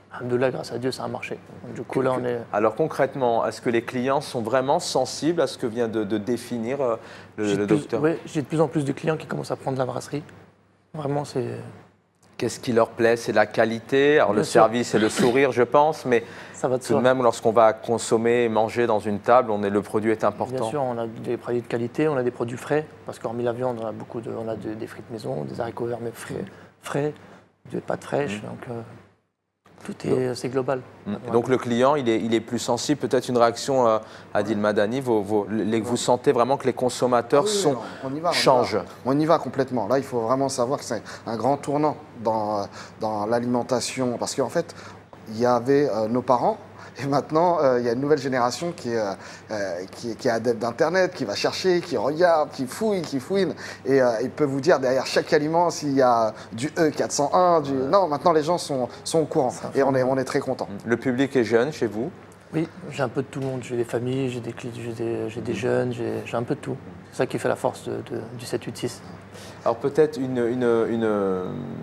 Alhamdoulilah, grâce à Dieu, ça a marché. Donc, du coup, là, on est... Alors concrètement, est-ce que les clients sont vraiment sensibles à ce que vient de, de définir euh, le, le docteur? Oui, j'ai de plus en plus de clients qui commencent à prendre la brasserie. Vraiment, c'est... Qu'est-ce qui leur plaît? C'est la qualité, alors Bien le sûr. service et le sourire, je pense, mais ça va de tout de soi. même, lorsqu'on va consommer et manger dans une table, on est, le produit est important. Bien sûr, on a des produits de qualité, on a des produits frais, parce qu'hormis la viande, on a beaucoup de, on a de- des frites maison, des haricots verts mais frais, frais des pâtes fraîches, Mmh. donc euh, tout est, c'est global. Mm. Et donc le client, il est, il est plus sensible. Peut-être une réaction à Adil Madani, vos, vos, les, vous sentez vraiment que les consommateurs Oui, sont, on y va, on y changent. va. On y va complètement. Là, il faut vraiment savoir que c'est un grand tournant dans, dans l'alimentation. Parce qu'en fait, il y avait euh, nos parents. Et maintenant, euh, il y a une nouvelle génération qui est, euh, qui, est- qui est adepte d'Internet, qui va chercher, qui regarde, qui fouille, qui fouine. Et euh, il peut vous dire derrière chaque aliment s'il y a du E quatre cent un. Du... Non, maintenant les gens sont, sont au courant. Et on est, on est très contents. Le public est jeune chez vous? Oui, j'ai un peu de tout le monde. J'ai des familles, j'ai des, cli- j'ai des, j'ai des jeunes, j'ai j'ai un peu de tout. C'est ça qui fait la force de, de- du sept huit six. Alors peut-être une, une, une,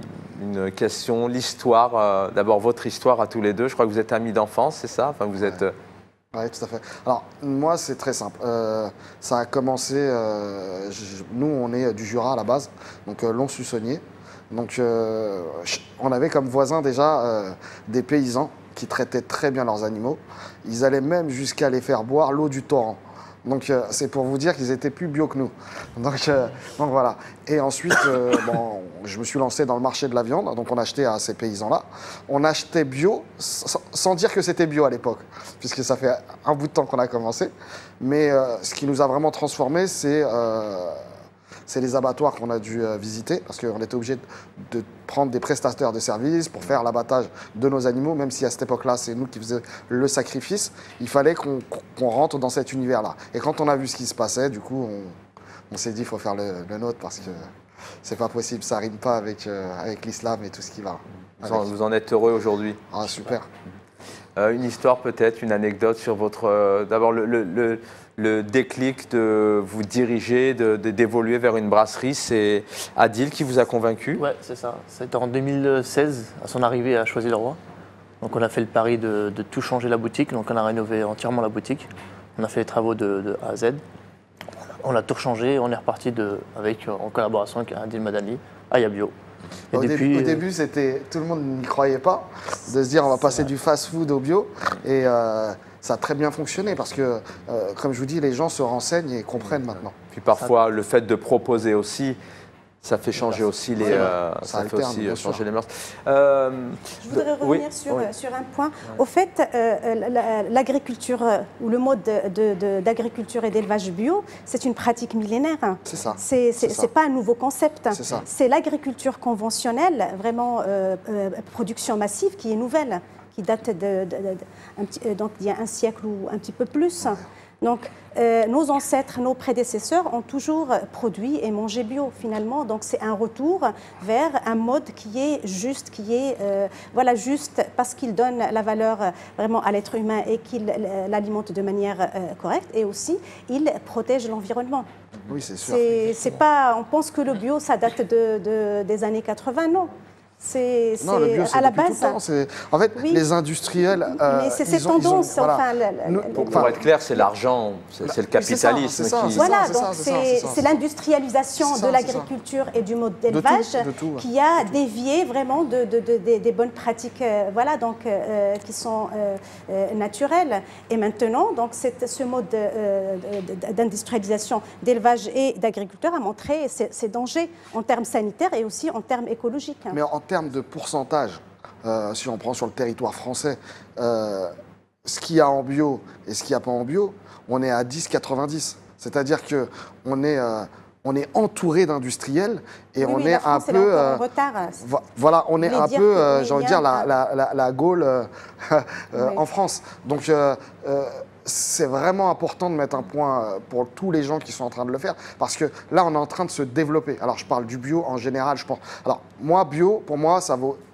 une question, l'histoire. euh, D'abord votre histoire à tous les deux. Je crois que vous êtes amis d'enfance, c'est ça? Enfin, vous êtes... euh, Oui, tout à fait. Alors, moi, c'est très simple. Euh, ça a commencé. euh, je- nous, on est du Jura à la base, donc euh, Lons-Sussonnier. Donc, euh, ch- on avait comme voisins déjà euh, des paysans qui traitaient très bien leurs animaux. Ils allaient même jusqu'à les faire boire l'eau du torrent. Donc, euh, c'est pour vous dire qu'ils étaient plus bio que nous. Donc, euh, donc voilà. Et ensuite, euh, bon, je me suis lancé dans le marché de la viande. Donc, on achetait à ces paysans-là. On achetait bio sans, sans dire que c'était bio à l'époque, puisque ça fait un bout de temps qu'on a commencé. Mais euh, ce qui nous a vraiment transformé, c'est euh, c'est les abattoirs qu'on a dû euh, visiter, parce qu'on était obligé de, de prendre des prestataires de services pour faire l'abattage de nos animaux, même si à cette époque-là, c'est nous qui faisions le sacrifice. Il fallait qu'on qu'on rentre dans cet univers-là. Et quand on a vu ce qui se passait, du coup, on, on s'est dit qu'il faut faire le, le nôtre, parce que c'est pas possible, ça rime pas avec, euh, avec l'islam et tout ce qui va. vous, en, vous en êtes heureux aujourd'hui? Ah, super. Euh, une histoire peut-être, une anecdote sur votre... euh, D'abord le, le, le, le déclic de vous diriger, de- de- d'évoluer vers une brasserie, c'est Adil qui vous a convaincu? Ouais, c'est ça. C'était en deux mille seize, à son arrivée à Choisy-le-Roi. Donc on a fait le pari de, de tout changer la boutique. Donc on a rénové entièrement la boutique. On a fait les travaux de, de A à Z. On a tout changé. On est reparti de, avec, en collaboration avec Adil Madani, Aya Bio. Et Au, depuis, début, au euh, début, c'était, tout le monde n'y croyait pas, de se dire on va passer du fast-food au bio. Et euh, ça a très bien fonctionné parce que, euh, comme je vous dis, les gens se renseignent et comprennent maintenant. Puis parfois, le fait de proposer aussi, ça fait changer aussi les, euh, Ça ça fait alterne, aussi bien euh, sûr. changer les mœurs. Euh, Je voudrais de- revenir oui, sur, oui. sur un point. Au fait, euh, la- l'agriculture euh, ou le mode de- de- d'agriculture et d'élevage bio, c'est une pratique millénaire. C'est ça. C'est C'est ça. c'est pas un nouveau concept. C'est ça. C'est l'agriculture conventionnelle, vraiment euh, euh, production massive, qui est nouvelle, qui date de, de- de- un petit- euh, donc d'il y a un siècle ou un petit peu plus. Donc, euh, nos ancêtres, nos prédécesseurs ont toujours produit et mangé bio finalement. Donc, c'est un retour vers un mode qui est juste, qui est euh, voilà juste parce qu'il donne la valeur euh, vraiment à l'être humain et qu'il euh, l'alimente de manière euh, correcte, et aussi il protège l'environnement. Oui, c'est sûr. C'est c'est pas, on pense que le bio ça date de, de- des années quatre-vingt, non. C'est Non, le bio, c'est c'est à la depuis tout base. le temps. C'est- En fait, Oui. les industriels. euh, Mais c'est ils ces ont- ils ont- tendances, voilà. enfin, la- la- Nous- la- Pour, enfin, pour être clair, c'est l'argent, c'est c'est le oui, c'est ça, capitalisme c'est ça, qui... c'est Voilà, ça, donc c'est ça, c'est c'est ça, c'est c'est ça. l'industrialisation C'est ça, de c'est ça. l'agriculture et du mode De tout, d'élevage de tout, ouais. qui a dévié vraiment de, de- de- de- des bonnes pratiques, euh, voilà, donc euh, qui sont euh, euh, naturelles. Et maintenant, donc c'est- ce mode euh, de- d'industrialisation, d'élevage et d'agriculture a montré ses, ses dangers en termes sanitaires et aussi en termes écologiques. Mais en termes de pourcentage, euh, si on prend sur le territoire français, euh, ce qu'il y a en bio et ce qu'il n'y a pas en bio, on est à dix quatre-vingt-dix. C'est-à-dire qu'on est, euh, on est entouré d'industriels et Oui, on oui, est la un France, elle est peu... encore euh, en retard. vo- Voilà, on est Vous voulez un dire peu, que- euh, oui, j'ai envie de il y a dire, la, un- la, la, la Gaule euh, euh, Oui. en France. Donc, euh, euh, c'est vraiment important de mettre un point euh, pour tous les gens qui sont en train de le faire, parce que là, on est en train de se développer. Alors, je parle du bio en général, je pense. Alors, moi, bio, pour moi, ça vaut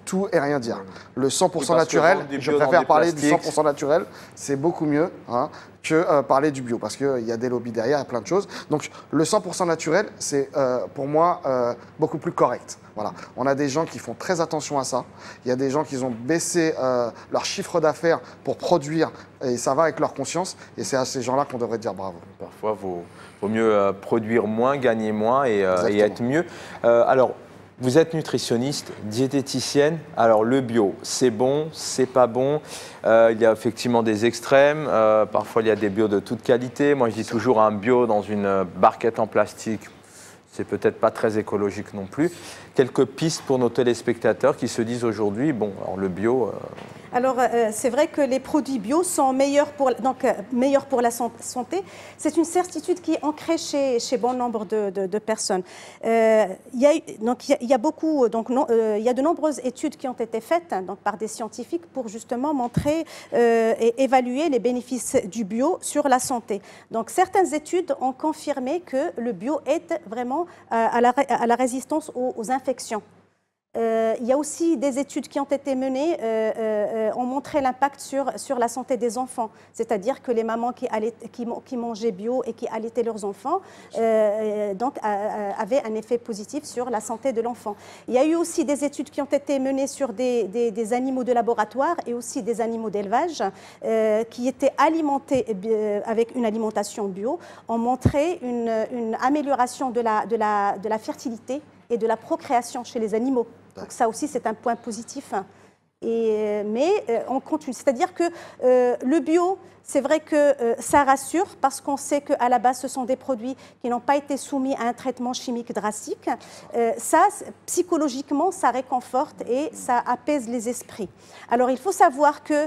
tout et rien dire. Le cent pour cent Oui, parce que naturel, vendre du je bio dans préfère des parler du plastiques, cent pour cent naturel, c'est beaucoup mieux hein, que euh, parler du bio, parce qu'il y a des lobbies derrière, il y a plein de choses. Donc le cent pour cent naturel, c'est euh, pour moi euh, beaucoup plus correct. Voilà. On a des gens qui font très attention à ça. Il y a des gens qui ont baissé euh, leur chiffre d'affaires pour produire, et ça va avec leur conscience. Et c'est à ces gens-là qu'on devrait dire bravo. Parfois, il vaut, vaut mieux euh, produire moins, gagner moins et, euh, et être mieux. Euh, alors, vous êtes nutritionniste, diététicienne. Alors, le bio, c'est bon, c'est pas bon. Euh, il y a effectivement des extrêmes. Euh, parfois, il y a des bio de toute qualité. Moi, je dis toujours un bio dans une barquette en plastique. C'est peut-être pas très écologique non plus. Quelques pistes pour nos téléspectateurs qui se disent aujourd'hui, bon, alors le bio... Euh... Alors, euh, c'est vrai que les produits bio sont meilleurs pour, donc, euh, meilleurs pour la santé. C'est une certitude qui est ancrée chez, chez bon nombre de, de, de personnes. Euh, il, y a, donc, il, y a, il y a beaucoup, donc, non, euh, il y a de nombreuses études qui ont été faites hein, donc, par des scientifiques pour justement montrer euh, et évaluer les bénéfices du bio sur la santé. Donc, certaines études ont confirmé que le bio aide vraiment à, à, la, à la résistance aux, aux infections. Euh, il y a aussi des études qui ont été menées, euh, euh, ont montré l'impact sur, sur la santé des enfants. C'est-à-dire que les mamans qui, allaient, qui, qui mangeaient bio et qui allaitaient leurs enfants euh, donc, euh, avaient un effet positif sur la santé de l'enfant. Il y a eu aussi des études qui ont été menées sur des, des, des animaux de laboratoire et aussi des animaux d'élevage euh, qui étaient alimentés euh, avec une alimentation bio, ont montré une, une amélioration de la, de, la, de la fertilité et de la procréation chez les animaux. Donc ça aussi, c'est un point positif. Et, mais euh, on continue. C'est-à-dire que euh, le bio, c'est vrai que euh, ça rassure parce qu'on sait qu'à la base, ce sont des produits qui n'ont pas été soumis à un traitement chimique drastique. Euh, ça, psychologiquement, ça réconforte et ça apaise les esprits. Alors, il faut savoir que, euh,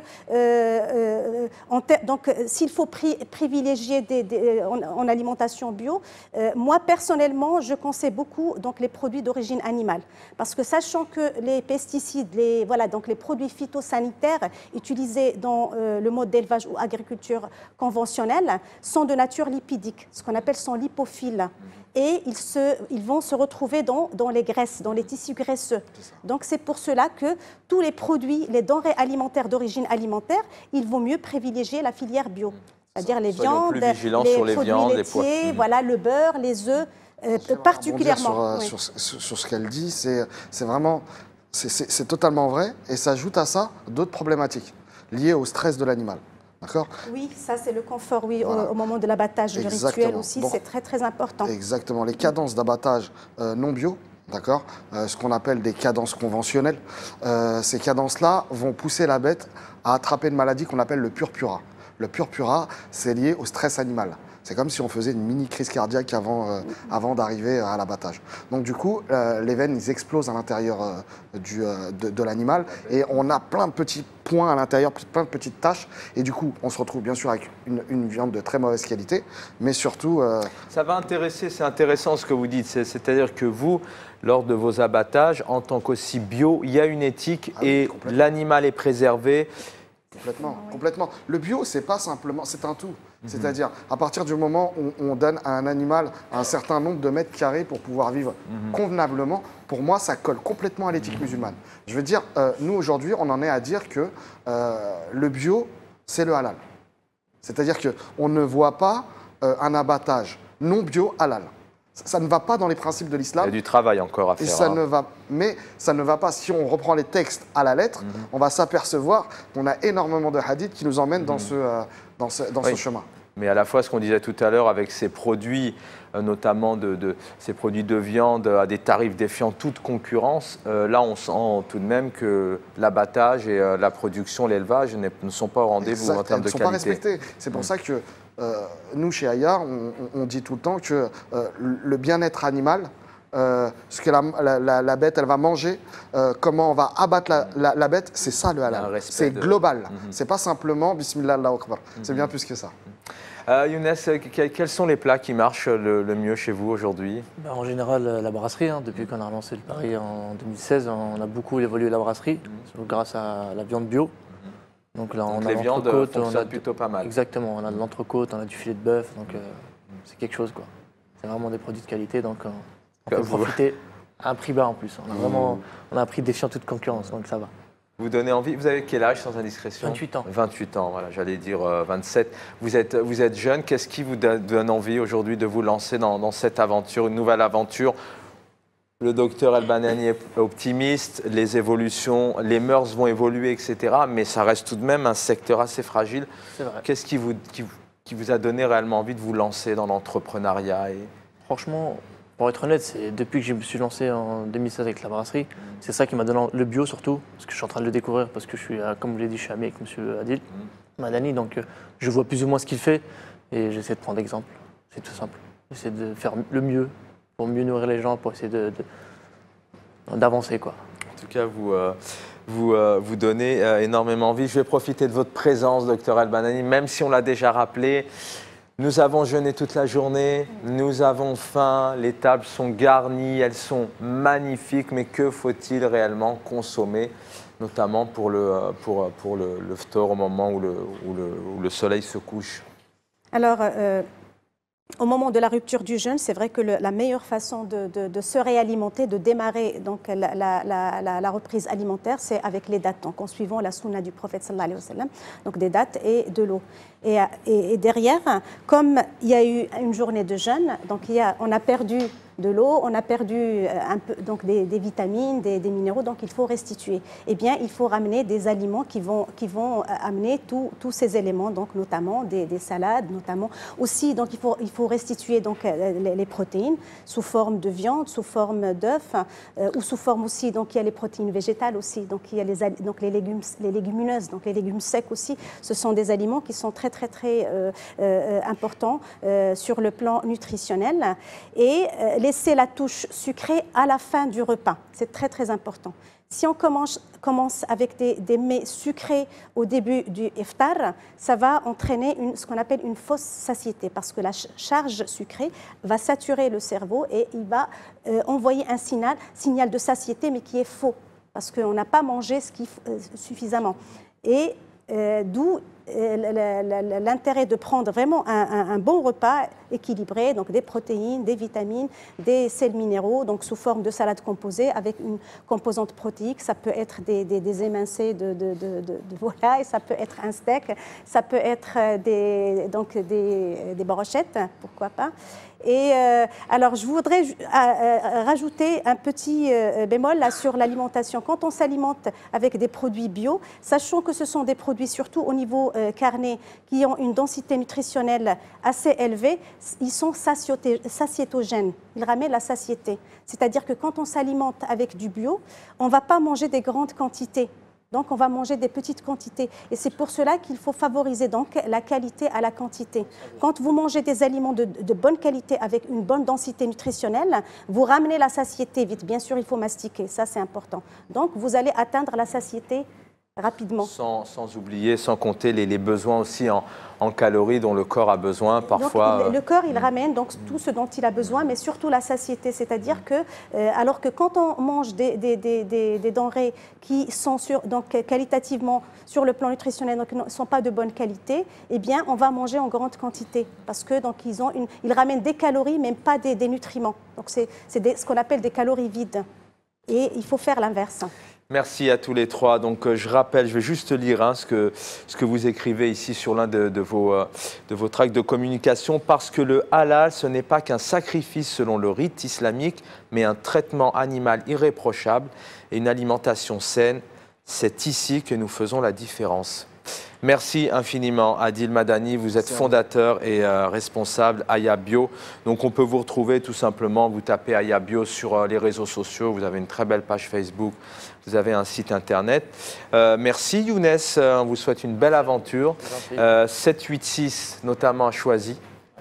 euh, en donc, s'il faut pri privilégier des, des, en, en alimentation bio, euh, moi, personnellement, je conseille beaucoup donc, les produits d'origine animale. Parce que sachant que les pesticides, les, voilà, donc les produits phytosanitaires utilisés dans euh, le mode d'élevage ou agriculture conventionnelle sont de nature lipidique, ce qu'on appelle sont lipophiles. Et ils, se, ils vont se retrouver dans, dans les graisses, dans les tissus graisseux. Donc c'est pour cela que tous les produits, les denrées alimentaires d'origine alimentaire, il vaut mieux privilégier la filière bio. C'est-à-dire les Soyons viandes, plus vigilants les sur les produits viandes, les laitiers, pois. voilà, le beurre, les œufs, euh, particulièrement. Sur, euh, oui. sur, sur, sur ce qu'elle dit, c'est vraiment, c'est totalement vrai et s'ajoute à ça d'autres problématiques liées au stress de l'animal. Oui, ça c'est le confort, oui, voilà. au, au moment de l'abattage, le rituel aussi, bon, c'est très très important. Exactement, les cadences d'abattage euh, non bio, d'accord, euh, ce qu'on appelle des cadences conventionnelles, euh, ces cadences-là vont pousser la bête à attraper une maladie qu'on appelle le purpura. Le purpura, c'est lié au stress animal. C'est comme si on faisait une mini crise cardiaque avant, euh, avant d'arriver à l'abattage. Donc du coup, euh, les veines, ils explosent à l'intérieur euh, euh, de, de l'animal et on a plein de petits points à l'intérieur, plein de petites taches. Et du coup, on se retrouve bien sûr avec une, une viande de très mauvaise qualité, mais surtout... Euh... Ça va intéresser, c'est intéressant ce que vous dites. C'est-à-dire que vous, lors de vos abattages, en tant qu'aussi bio, il y a une éthique ah oui, et l'animal est préservé. Complètement, complètement. Le bio, c'est pas simplement, c'est un tout. Mmh. C'est-à-dire, à partir du moment où on donne à un animal un certain nombre de mètres carrés pour pouvoir vivre mmh. convenablement, pour moi, ça colle complètement à l'éthique mmh. musulmane. Je veux dire, euh, nous, aujourd'hui, on en est à dire que euh, le bio, c'est le halal. C'est-à-dire qu'on ne voit pas euh, un abattage non bio halal. Ça ne va pas dans les principes de l'islam. Il y a du travail encore à faire. Et ça hein. ne va, mais ça ne va pas, si on reprend les textes à la lettre, mmh. on va s'apercevoir qu'on a énormément de hadiths qui nous emmènent mmh. dans, ce, euh, dans, ce, dans oui. ce chemin. Mais à la fois, ce qu'on disait tout à l'heure avec ces produits, euh, notamment de, de, ces produits de viande à des tarifs défiant toute concurrence, euh, là on sent tout de même que l'abattage et euh, la production, l'élevage ne sont pas au rendez-vous en termes de qualité. Elles ne sont pas respectées. C'est pour mmh. ça que euh, nous, chez Aya, on, on dit tout le temps que euh, le bien-être animal, Euh, ce que la, la, la, la bête elle va manger, euh, comment on va abattre la, la, la bête, c'est ça le halal. C'est de... global. Mm-hmm. C'est pas simplement Bismillah Allahu Akbar. Mm-hmm. C'est bien plus que ça. Euh, Younes, quels sont les plats qui marchent le, le mieux chez vous aujourd'hui? Ben, en général, la brasserie. Hein, depuis qu'on a relancé le pari en deux mille seize, on a beaucoup évolué la brasserie mm-hmm. grâce à la viande bio. Donc là, on donc a les viandes fonctionnent on a plutôt pas mal. Exactement. On a de l'entrecôte, on a du filet de bœuf. Donc euh, c'est quelque chose, quoi. C'est vraiment des produits de qualité. Donc, euh, on peut profiter. À un prix bas en plus. On a vraiment on a un prix défiant toute concurrence, donc ça va. Vous donnez envie. Vous avez quel âge sans indiscrétion? vingt-huit ans. vingt-huit ans, voilà, j'allais dire euh, vingt-sept. Vous êtes, vous êtes jeune. Qu'est-ce qui vous donne envie aujourd'hui de vous lancer dans, dans cette aventure, une nouvelle aventure? Le docteur El-Banani est optimiste, les évolutions, les mœurs vont évoluer, et cetera. Mais ça reste tout de même un secteur assez fragile. C'est vrai. Qu'est-ce qui vous, qui, qui vous a donné réellement envie de vous lancer dans l'entrepreneuriat et... Franchement, pour être honnête, c'est depuis que je me suis lancé en deux mille seize avec la brasserie, c'est ça qui m'a donné le bio surtout, parce que je suis en train de le découvrir, parce que je suis, comme je l'ai dit, je suis ami avec M. Adil Madani, donc euh, je vois plus ou moins ce qu'il fait et j'essaie de prendre exemple. C'est tout simple. J'essaie de faire le mieux pour mieux nourrir les gens, pour essayer de, de, d'avancer, quoi. En tout cas, vous, euh, vous, euh, vous donnez euh, énormément envie. Je vais profiter de votre présence, docteur El-Banani, même si on l'a déjà rappelé. Nous avons jeûné toute la journée, nous avons faim, les tables sont garnies, elles sont magnifiques, mais que faut-il réellement consommer, notamment pour le, pour, pour le, le phtor au moment où le, où, le, où le soleil se couche? Alors, euh, au moment de la rupture du jeûne, c'est vrai que le, la meilleure façon de, de, de se réalimenter, de démarrer donc, la, la, la, la reprise alimentaire, c'est avec les dates, donc en suivant la sunna du prophète sallallahu alayhi wa sallam, donc des dates et de l'eau. Et, et, et derrière, comme il y a eu une journée de jeûne, donc il y a, on a perdu de l'eau, on a perdu un peu, donc des, des vitamines, des, des minéraux, donc il faut restituer. Eh bien, il faut ramener des aliments qui vont, qui vont amener tous ces éléments, donc notamment des, des salades, notamment aussi, donc il faut, il faut restituer donc les, les protéines sous forme de viande, sous forme d'œufs, euh, ou sous forme aussi, donc il y a les protéines végétales aussi, donc il y a les, donc les, légumes, les légumineuses, donc les légumes secs aussi. Ce sont des aliments qui sont très très très euh, euh, importants euh, sur le plan nutritionnel et euh, laisser la touche sucrée à la fin du repas. C'est très, très important. Si on commence, commence avec des, des mets sucrés au début du iftar, ça va entraîner une, ce qu'on appelle une fausse satiété parce que la charge sucrée va saturer le cerveau et il va euh, envoyer un signal, signal de satiété, mais qui est faux parce qu'on n'a pas mangé ce qui, euh, suffisamment. Et euh, d'où l'intérêt de prendre vraiment un, un, un bon repas équilibré, donc des protéines, des vitamines, des sels minéraux, donc sous forme de salade composée avec une composante protéique. Ça peut être des, des, des émincés de, de, de, de, de volaille, ça peut être un steak, ça peut être des, donc des, des brochettes, pourquoi pas. Et euh, alors, je voudrais euh, rajouter un petit euh, bémol là, sur l'alimentation. Quand on s'alimente avec des produits bio, sachant que ce sont des produits surtout au niveau euh, carné qui ont une densité nutritionnelle assez élevée, ils sont satiétogènes. Ils ramènent la satiété. C'est-à-dire que quand on s'alimente avec du bio, on ne va pas manger des grandes quantités. Donc, on va manger des petites quantités. Et c'est pour cela qu'il faut favoriser donc la qualité à la quantité. Quand vous mangez des aliments de, de bonne qualité avec une bonne densité nutritionnelle, vous ramenez la satiété vite. Bien sûr, il faut mastiquer, ça c'est important. Donc, vous allez atteindre la satiété rapidement. Sans, sans oublier, sans compter les, les besoins aussi en, en calories dont le corps a besoin parfois. Donc, le corps, il ramène donc tout ce dont il a besoin, mais surtout la satiété. C'est-à-dire que, euh, alors que quand on mange des, des, des, des, des denrées qui sont sur, donc, qualitativement sur le plan nutritionnel, donc ne sont pas de bonne qualité, eh bien, on va manger en grande quantité parce que donc ils ont une, ils ramènent des calories, mais pas des, des nutriments. Donc c'est ce qu'on appelle des calories vides. Et il faut faire l'inverse. Merci à tous les trois. Donc, euh, je rappelle, je vais juste lire hein, ce, que, ce que vous écrivez ici sur l'un de, de, vos, euh, de vos tracts de communication. Parce que le halal, ce n'est pas qu'un sacrifice selon le rite islamique, mais un traitement animal irréprochable et une alimentation saine. C'est ici que nous faisons la différence. Merci infiniment Adil Madani, vous êtes fondateur et euh, responsable Aya Bio. Donc on peut vous retrouver tout simplement, vous tapez Aya Bio sur euh, les réseaux sociaux, vous avez une très belle page Facebook, vous avez un site internet. Euh, merci Younes, euh, on vous souhaite une belle aventure. Euh, sept huit six notamment à Choisy.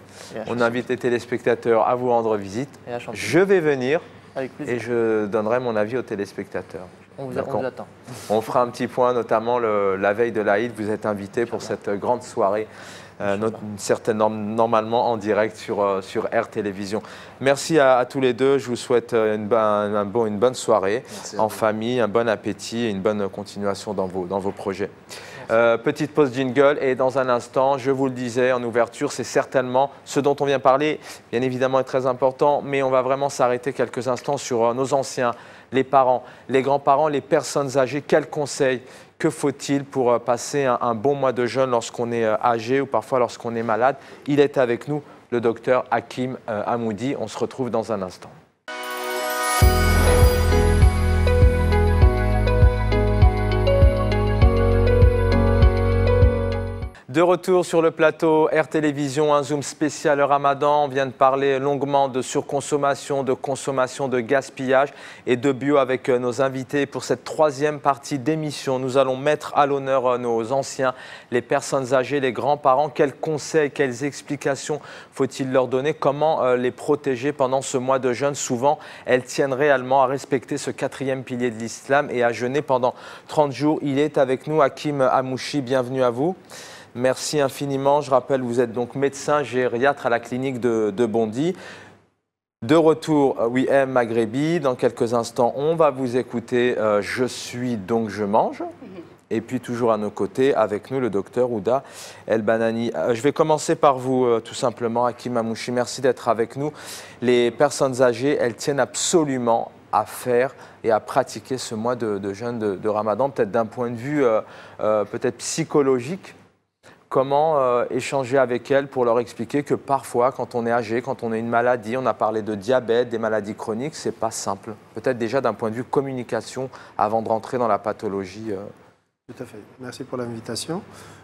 On invite les téléspectateurs à vous rendre visite. Je vais venir et je donnerai mon avis aux téléspectateurs. On vous, on vous attend. On fera un petit point, notamment le, la veille de l'Aïd. Vous êtes invités pour cette grande soirée, euh, not, certaine, normalement en direct sur, euh, sur R Télévision. Merci à, à tous les deux. Je vous souhaite une, un, un bon, une bonne soirée en famille, un bon appétit et une bonne continuation dans vos, dans vos projets. Merci. Euh, petite pause jingle et dans un instant, je vous le disais en ouverture, c'est certainement ce dont on vient parler, bien évidemment est très important, mais on va vraiment s'arrêter quelques instants sur euh, nos anciens, les parents, les grands-parents, les personnes âgées. Quels conseils, que faut-il pour euh, passer un, un bon mois de jeûne lorsqu'on est euh, âgé ou parfois lorsqu'on est malade? Il est avec nous, le docteur Hakim euh, Hamoudi. On se retrouve dans un instant. De retour sur le plateau R Télévision, un Zoom spécial Ramadan. On vient de parler longuement de surconsommation, de consommation, de gaspillage et de bio avec nos invités. Pour cette troisième partie d'émission, nous allons mettre à l'honneur nos anciens, les personnes âgées, les grands-parents. Quels conseils, quelles explications faut-il leur donner? Comment les protéger pendant ce mois de jeûne? Souvent, elles tiennent réellement à respecter ce quatrième pilier de l'islam et à jeûner pendant trente jours. Il est avec nous, Hakim Hamouchi, bienvenue à vous. Merci infiniment. Je rappelle, vous êtes donc médecin gériatre à la clinique de, de Bondy. De retour, Wiem Maghrebi. Dans quelques instants, on va vous écouter. Euh, je suis donc je mange. Et puis toujours à nos côtés, avec nous, le docteur Ouda El Banani. Euh, je vais commencer par vous, euh, tout simplement, Hakim Hamouchi. Merci d'être avec nous. Les personnes âgées, elles tiennent absolument à faire et à pratiquer ce mois de, de jeûne de, de Ramadan, peut-être d'un point de vue euh, euh, peut-être psychologique. Comment euh, échanger avec elles pour leur expliquer que parfois, quand on est âgé, quand on a une maladie, on a parlé de diabète, des maladies chroniques, c'est pas simple. Peut-être déjà d'un point de vue communication, avant de rentrer dans la pathologie. Euh... Tout à fait. Merci pour l'invitation.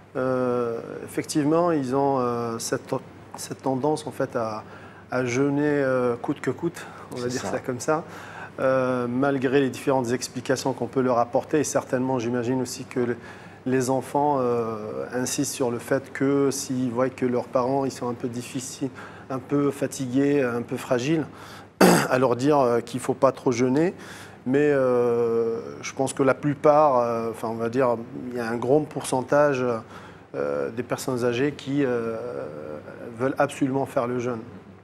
Euh, effectivement, ils ont euh, cette, cette tendance en fait à, à jeûner euh, coûte que coûte, on va dire ça, ça comme ça. Euh, malgré les différentes explications qu'on peut leur apporter, et certainement, j'imagine aussi que le, les enfants euh, insistent sur le fait que s'ils voient que leurs parents ils sont un peu difficiles, un peu fatigués, un peu fragiles, à leur dire euh, qu'il ne faut pas trop jeûner. Mais euh, je pense que la plupart, euh, enfin on va dire, il y a un grand pourcentage euh, des personnes âgées qui euh, veulent absolument faire le jeûne.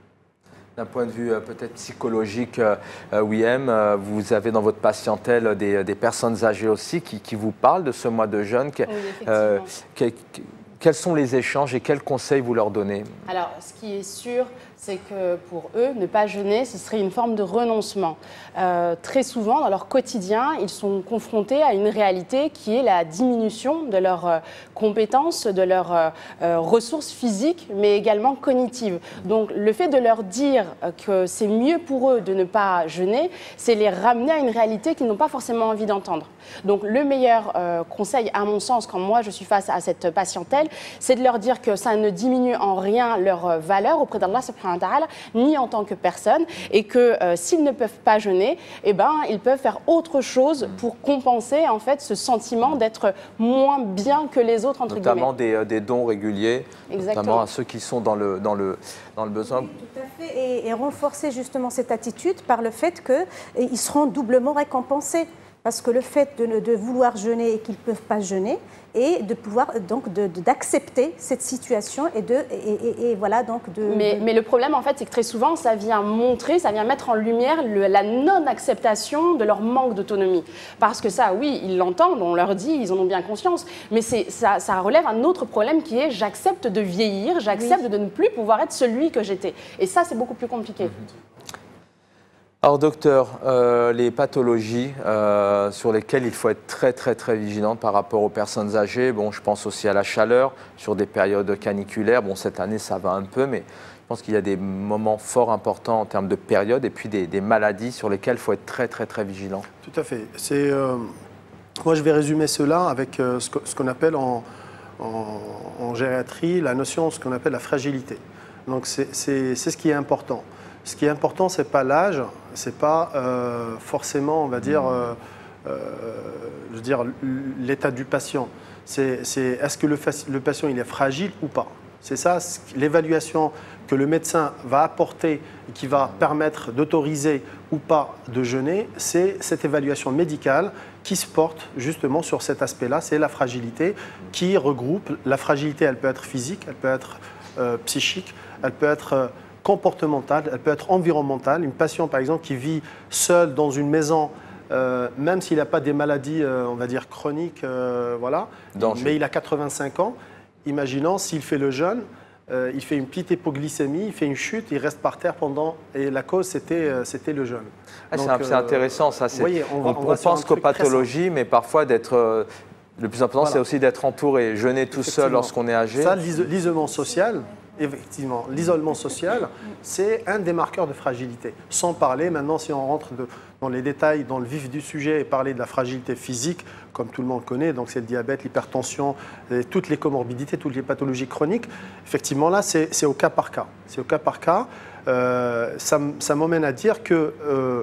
D'un point de vue euh, peut-être psychologique, euh, Wiem, euh, vous avez dans votre patientèle des, des personnes âgées aussi qui, qui vous parlent de ce mois de jeûne. Que, oui, euh, que, que, quels sont les échanges et quels conseils vous leur donnez? Alors, ce qui est sûr, c'est que pour eux, ne pas jeûner, ce serait une forme de renoncement. Euh, très souvent, dans leur quotidien, ils sont confrontés à une réalité qui est la diminution de leurs euh, compétences, de leurs euh, euh, ressources physiques, mais également cognitives. Donc, le fait de leur dire que c'est mieux pour eux de ne pas jeûner, c'est les ramener à une réalité qu'ils n'ont pas forcément envie d'entendre. Donc, le meilleur euh, conseil, à mon sens, quand moi je suis face à cette patientèle, c'est de leur dire que ça ne diminue en rien leur valeur auprès d'Allah subhanahu wa ta'ala, ni en tant que personne, et que euh, s'ils ne peuvent pas jeûner, eh ben, ils peuvent faire autre chose pour compenser en fait ce sentiment d'être moins bien que les autres, entre notamment guillemets. Notamment des, des dons réguliers, Exactement. Notamment à ceux qui sont dans le, dans le, dans le besoin. Oui, tout à fait, et, et renforcer justement cette attitude par le fait qu'ils seront doublement récompensés. Parce que le fait de, de vouloir jeûner et qu'ils ne peuvent pas jeûner, et de pouvoir donc d'accepter cette situation et de et, et, et voilà donc de mais, de... mais le problème en fait c'est que très souvent ça vient montrer, ça vient mettre en lumière le, la non-acceptation de leur manque d'autonomie. Parce que ça, oui, ils l'entendent, on leur dit, ils en ont bien conscience, mais ça, ça relève un autre problème qui est j'accepte de vieillir, j'accepte oui. de ne plus pouvoir être celui que j'étais. Et ça, c'est beaucoup plus compliqué. Mmh. Alors docteur, euh, les pathologies euh, sur lesquelles il faut être très très très vigilant par rapport aux personnes âgées, bon, je pense aussi à la chaleur, sur des périodes caniculaires, bon cette année ça va un peu, mais je pense qu'il y a des moments fort importants en termes de période et puis des, des maladies sur lesquelles il faut être très très très vigilant. Tout à fait. C'est, euh, moi je vais résumer cela avec euh, ce, ce qu'on appelle en, en, en gériatrie la notion, ce qu'on appelle la fragilité. Donc c'est ce qui est important. Ce qui est important, ce n'est pas l'âge, ce n'est pas euh, forcément, on va dire, euh, euh, je veux dire l'état du patient. C'est est-ce que le, le patient il est fragile ou pas? C'est ça, l'évaluation que le médecin va apporter et qui va permettre d'autoriser ou pas de jeûner, c'est cette évaluation médicale qui se porte justement sur cet aspect-là, c'est la fragilité qui regroupe, la fragilité elle peut être physique, elle peut être euh, psychique, elle peut être... Euh, comportementale, elle peut être environnementale. Une patiente, par exemple, qui vit seule dans une maison euh, même s'il n'a pas des maladies, euh, on va dire, chroniques, euh, voilà, Danger. mais il a quatre-vingt-cinq ans, imaginons s'il fait le jeûne, euh, il fait une petite hypoglycémie, il fait une chute, il reste par terre pendant, et la cause c'était euh, c'était le jeûne. Ah, c'est euh, intéressant ça. Vous voyez, on, va, on, on, on pense qu'aux pathologies, mais parfois d'être... Euh, le plus important, voilà. c'est aussi d'être entouré. Jeûner tout seul lorsqu'on est âgé. Ça, l'isolement social, effectivement, l'isolement social, c'est un des marqueurs de fragilité. Sans parler, maintenant, si on rentre de, dans les détails, dans le vif du sujet et parler de la fragilité physique, comme tout le monde connaît, donc c'est le diabète, l'hypertension, toutes les comorbidités, toutes les pathologies chroniques, effectivement, là, c'est au cas par cas. C'est au cas par cas. Euh, ça ça m'emmène à dire que euh,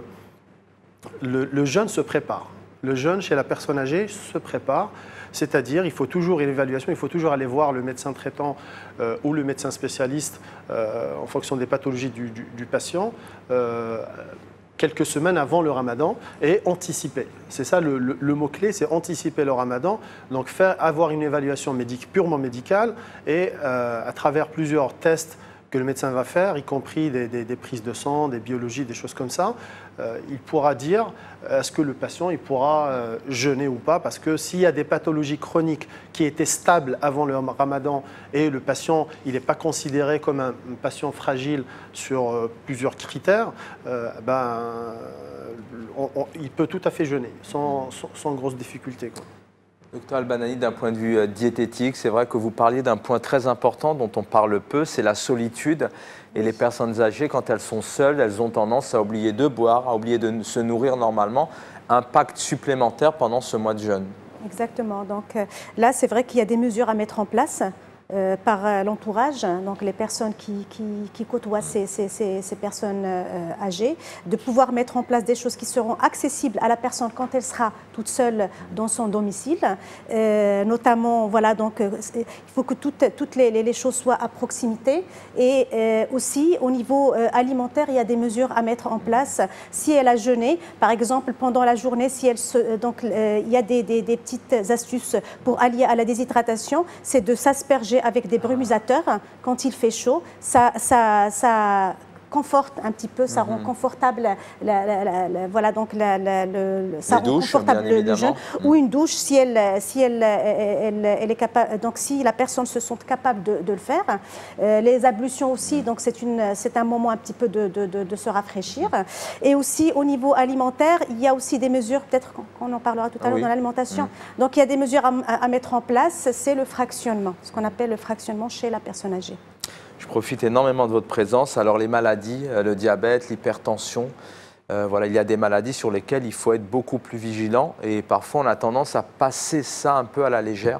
le, le jeûne se prépare. Le jeûne chez la personne âgée se prépare, c'est-à-dire il faut toujours une évaluation, il faut toujours aller voir le médecin traitant euh, ou le médecin spécialiste euh, en fonction des pathologies du, du, du patient euh, quelques semaines avant le ramadan et anticiper. C'est ça le, le, le mot-clé, c'est anticiper le ramadan, donc faire, avoir une évaluation médic, purement médicale et euh, à travers plusieurs tests que le médecin va faire, y compris des, des, des prises de sang, des biologies, des choses comme ça, euh, il pourra dire est-ce que le patient il pourra euh, jeûner ou pas, parce que s'il y a des pathologies chroniques qui étaient stables avant le ramadan et le patient il n'est pas considéré comme un, un patient fragile sur euh, plusieurs critères, euh, ben, on, on, il peut tout à fait jeûner sans, sans, sans grosse difficulté, quoi. Docteur Al-Banani, d'un point de vue euh, diététique, c'est vrai que vous parliez d'un point très important dont on parle peu, c'est la solitude. Et les personnes âgées, quand elles sont seules, elles ont tendance à oublier de boire, à oublier de se nourrir normalement. Impact supplémentaire pendant ce mois de jeûne. Exactement. Donc euh, là, c'est vrai qu'il y a des mesures à mettre en place. Euh, par euh, l'entourage, donc les personnes qui, qui, qui côtoient ces, ces, ces, ces personnes euh, âgées, de pouvoir mettre en place des choses qui seront accessibles à la personne quand elle sera toute seule dans son domicile. Euh, notamment, voilà, donc euh, il faut que toutes, toutes les, les choses soient à proximité. Et euh, aussi, au niveau euh, alimentaire, il y a des mesures à mettre en place. Si elle a jeûné, par exemple, pendant la journée, si elle se, donc, euh, il y a des, des, des petites astuces pour allier à la déshydratation, c'est de s'asperger avec des brumisateurs quand il fait chaud. Ça, ça, ça conforte un petit peu, ça mm-hmm. rend confortable, la, la, la, la, voilà, donc la, la, le, ça Les rend douches, confortable bien le jeûne. Mm. Ou une douche, si elle, si elle, elle, elle est capable, donc si la personne se sent capable de, de le faire. Euh, les ablutions aussi, donc c'est une, c'est un moment un petit peu de, de, de, de se rafraîchir. Et aussi au niveau alimentaire, il y a aussi des mesures, peut-être qu'on en parlera tout à l'heure ah oui. dans l'alimentation. Mm. Donc il y a des mesures à, à mettre en place, c'est le fractionnement, ce qu'on appelle le fractionnement chez la personne âgée. Je profite énormément de votre présence. Alors les maladies, le diabète, l'hypertension, euh, voilà, il y a des maladies sur lesquelles il faut être beaucoup plus vigilant et parfois on a tendance à passer ça un peu à la légère.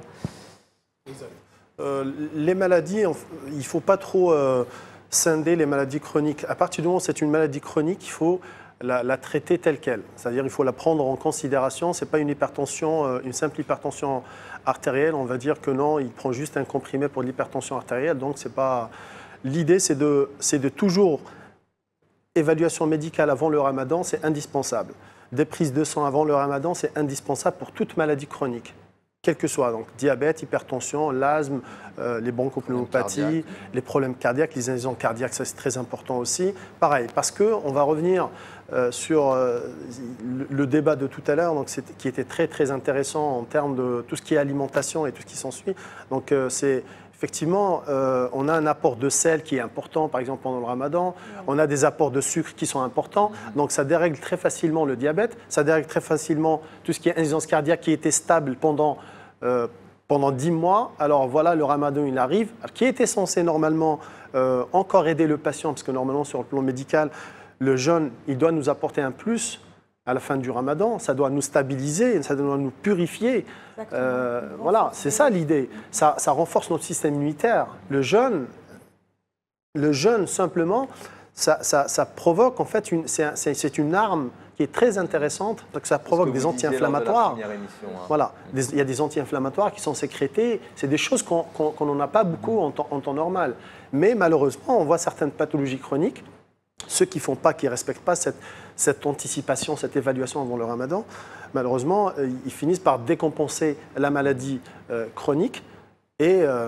Euh, les maladies, il ne faut pas trop euh, scinder les maladies chroniques. À partir du moment où c'est une maladie chronique, il faut la, la traiter telle qu'elle. C'est-à-dire il faut la prendre en considération. Ce n'est pas une hypertension, euh, une simple hypertension artérielle. On va dire que non, il prend juste un comprimé pour l'hypertension artérielle. Donc c'est pas... L'idée, c'est de, c'est de toujours... Évaluation médicale avant le ramadan, c'est indispensable. Des prises de sang avant le ramadan, c'est indispensable pour toute maladie chronique. Quel que soit, donc diabète, hypertension, l'asthme, euh, les bronchopnéumopathies, les problèmes cardiaques, les lésions cardiaques, ça c'est très important aussi. Pareil, parce qu'on va revenir euh, sur euh, le, le débat de tout à l'heure, donc qui était très très intéressant en termes de tout ce qui est alimentation et tout ce qui s'ensuit. Donc euh, c'est... Effectivement, euh, on a un apport de sel qui est important, par exemple pendant le ramadan. On a des apports de sucre qui sont importants. Donc ça dérègle très facilement le diabète. Ça dérègle très facilement tout ce qui est insuffisance cardiaque qui était stable pendant, euh, pendant dix mois. Alors voilà, le ramadan, il arrive, qui était censé normalement euh, encore aider le patient, parce que normalement, sur le plan médical, le jeûne, il doit nous apporter un plus à la fin du ramadan, ça doit nous stabiliser, ça doit nous purifier. Euh, voilà, c'est ça l'idée. Ça, ça renforce notre système immunitaire. Le jeûne, le jeûne simplement, ça, ça, ça provoque en fait, c'est une arme qui est très intéressante, parce que ça provoque des anti-inflammatoires. Hein. Voilà, des, il y a des anti-inflammatoires qui sont sécrétés. C'est des choses qu'on qu'on n'en a pas beaucoup en temps, en temps normal. Mais malheureusement, on voit certaines pathologies chroniques. Ceux qui ne font pas, qui ne respectent pas cette, cette anticipation, cette évaluation avant le ramadan, malheureusement, euh, ils finissent par décompenser la maladie euh, chronique et euh,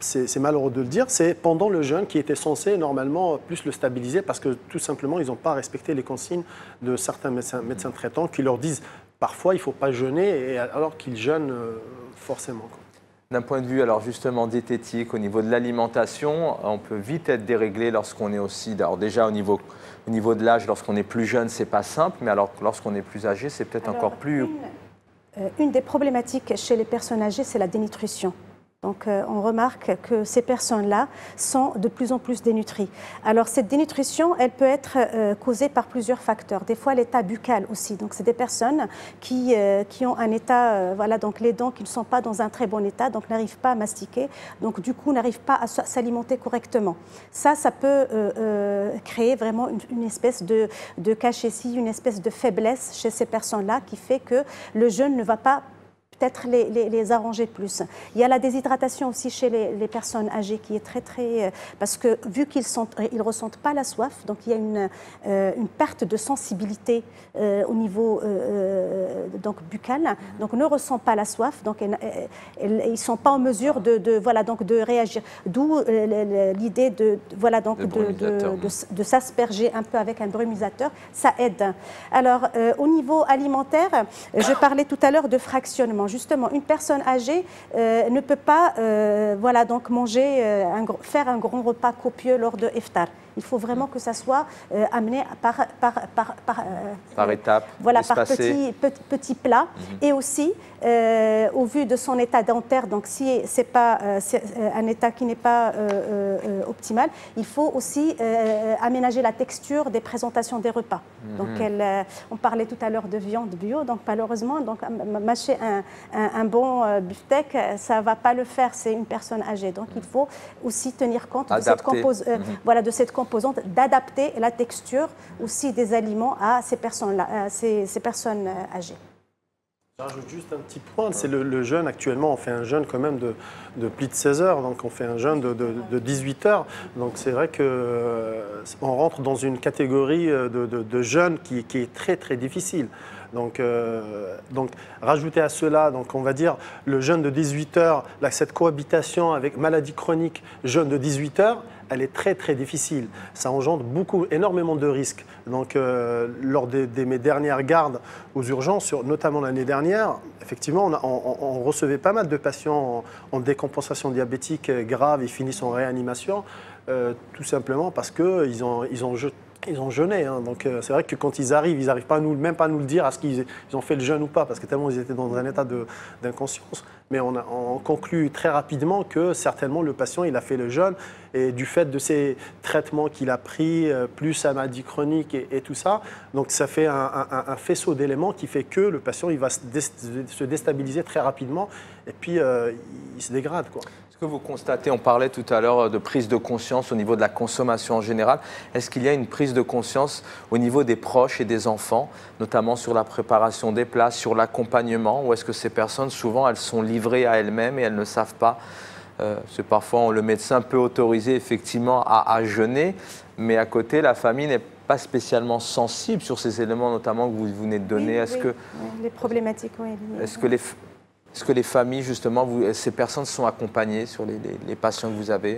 c'est malheureux de le dire, c'est pendant le jeûne qui était censé normalement plus le stabiliser parce que tout simplement ils n'ont pas respecté les consignes de certains médecins, médecins traitants qui leur disent parfois il ne faut pas jeûner et alors qu'ils jeûnent euh, forcément. D'un point de vue alors justement diététique, au niveau de l'alimentation, on peut vite être déréglé lorsqu'on est aussi, alors déjà au niveau, au niveau de l'âge, lorsqu'on est plus jeune, c'est pas simple, mais alors lorsqu'on est plus âgé, c'est peut-être encore plus... Une, euh, une des problématiques chez les personnes âgées, c'est la dénutrition. Donc, euh, on remarque que ces personnes-là sont de plus en plus dénutries. Alors, cette dénutrition, elle peut être euh, causée par plusieurs facteurs. Des fois, l'état buccal aussi. Donc, c'est des personnes qui, euh, qui ont un état, euh, voilà, donc les dents qui ne sont pas dans un très bon état, donc n'arrivent pas à mastiquer, donc du coup, n'arrivent pas à s'alimenter correctement. Ça, ça peut euh, euh, créer vraiment une, une espèce de, de cachessie, une espèce de faiblesse chez ces personnes-là qui fait que le jeûne ne va pas peut-être les, les, les arranger plus. Il y a la déshydratation aussi chez les, les personnes âgées qui est très très... Parce que vu qu'ils ne ils ressentent pas la soif, donc il y a une, euh, une perte de sensibilité euh, au niveau euh, donc buccal, donc on ne ressent pas la soif, donc elles, elles, ils ne sont pas en mesure de, de, voilà, donc de réagir. D'où euh, l'idée de, voilà, donc de, de, de, de, de s'asperger un peu avec un brumisateur, ça aide. Alors euh, au niveau alimentaire, je parlais tout à l'heure de fractionnement. Justement, une personne âgée euh, ne peut pas euh, voilà, donc manger, euh, un, faire un grand repas copieux lors de iftar. Il faut vraiment que ça soit euh, amené par, par, par, par, euh, par étapes, voilà, par petits petit, petit plats. Mm-hmm. Et aussi, euh, au vu de son état dentaire, donc si c'est pas euh, c'est un état qui n'est pas euh, euh, optimal, il faut aussi euh, aménager la texture des présentations des repas. Mm-hmm. Donc, elle, euh, on parlait tout à l'heure de viande bio, donc malheureusement, donc, mâcher un, un, un bon euh, beefsteak, ça ne va pas le faire, c'est une personne âgée. Donc, mm-hmm. il faut aussi tenir compte de cette, compose, euh, mm-hmm. voilà, de cette composante, d'adapter la texture aussi des aliments à ces personnes-là, à ces, ces personnes âgées. J'ajoute juste un petit point, c'est le, le jeûne actuellement, on fait un jeûne quand même de, de plus de seize heures, donc on fait un jeûne de, de, de dix-huit heures, donc c'est vrai qu'on euh, rentre dans une catégorie de, de, de jeûne qui, qui est très très difficile. Donc, euh, donc, rajouter à cela, donc, on va dire, le jeûne de dix-huit heures, là, cette cohabitation avec maladie chronique, jeûne de dix-huit heures, elle est très très difficile. Ça engendre beaucoup, énormément de risques. Donc, euh, lors de, de mes dernières gardes aux urgences, sur, notamment l'année dernière, effectivement, on, a, on, on recevait pas mal de patients en, en décompensation diabétique grave et finissent en réanimation, euh, tout simplement parce qu'ils ont, ils ont jeté. Ils ont jeûné, hein. Donc euh, c'est vrai que quand ils arrivent, ils n'arrivent pas à nous, même pas à nous le dire, à ce qu'ils ils ont fait le jeûne ou pas, parce que tellement ils étaient dans un état d'inconscience. Mais on, a, on conclut très rapidement que certainement le patient, il a fait le jeûne, et du fait de ces traitements qu'il a pris, euh, plus sa maladie chronique et, et tout ça, donc ça fait un, un, un faisceau d'éléments qui fait que le patient, il va se, dé, se déstabiliser très rapidement, et puis euh, il se dégrade, quoi. Est-ce que vous constatez, on parlait tout à l'heure de prise de conscience au niveau de la consommation en général, est-ce qu'il y a une prise de conscience au niveau des proches et des enfants, notamment sur la préparation des plats, sur l'accompagnement, ou est-ce que ces personnes, souvent, elles sont livrées à elles-mêmes et elles ne savent pas euh, c'est parfois le médecin peut autoriser effectivement à, à jeûner, mais à côté, la famille n'est pas spécialement sensible sur ces éléments, notamment que vous venez de donner. Oui, est-ce oui, que, oui, les problématiques, oui. Est-ce que les... Est-ce que les familles, justement, vous, ces personnes sont accompagnées sur les, les, les patients que vous avez?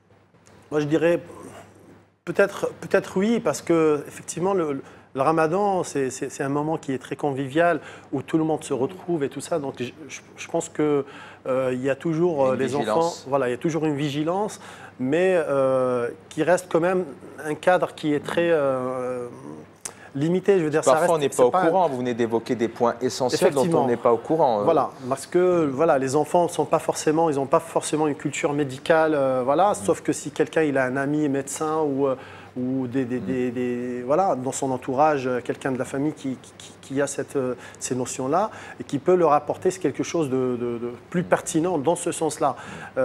Moi, je dirais peut-être peut-être oui, parce que effectivement, le, le ramadan, c'est un moment qui est très convivial, où tout le monde se retrouve et tout ça. Donc, je, je pense qu'il euh, y a toujours les vigilance. enfants, voilà, il y a toujours une vigilance, mais euh, qui reste quand même un cadre qui est très... Euh, limité, je veux dire, parfois ça reste, on n'est pas au pas courant, un... vous venez d'évoquer des points essentiels dont on n'est pas au courant. Voilà, parce que voilà, les enfants sont pas forcément, ils n'ont pas forcément une culture médicale, euh, voilà, mmh. sauf que si quelqu'un il a un ami médecin ou, euh, ou des, des, mmh. des, des, voilà, dans son entourage, quelqu'un de la famille qui, qui, qui a cette, euh, ces notions-là et qui peut leur apporter quelque chose de, de, de plus pertinent dans ce sens-là.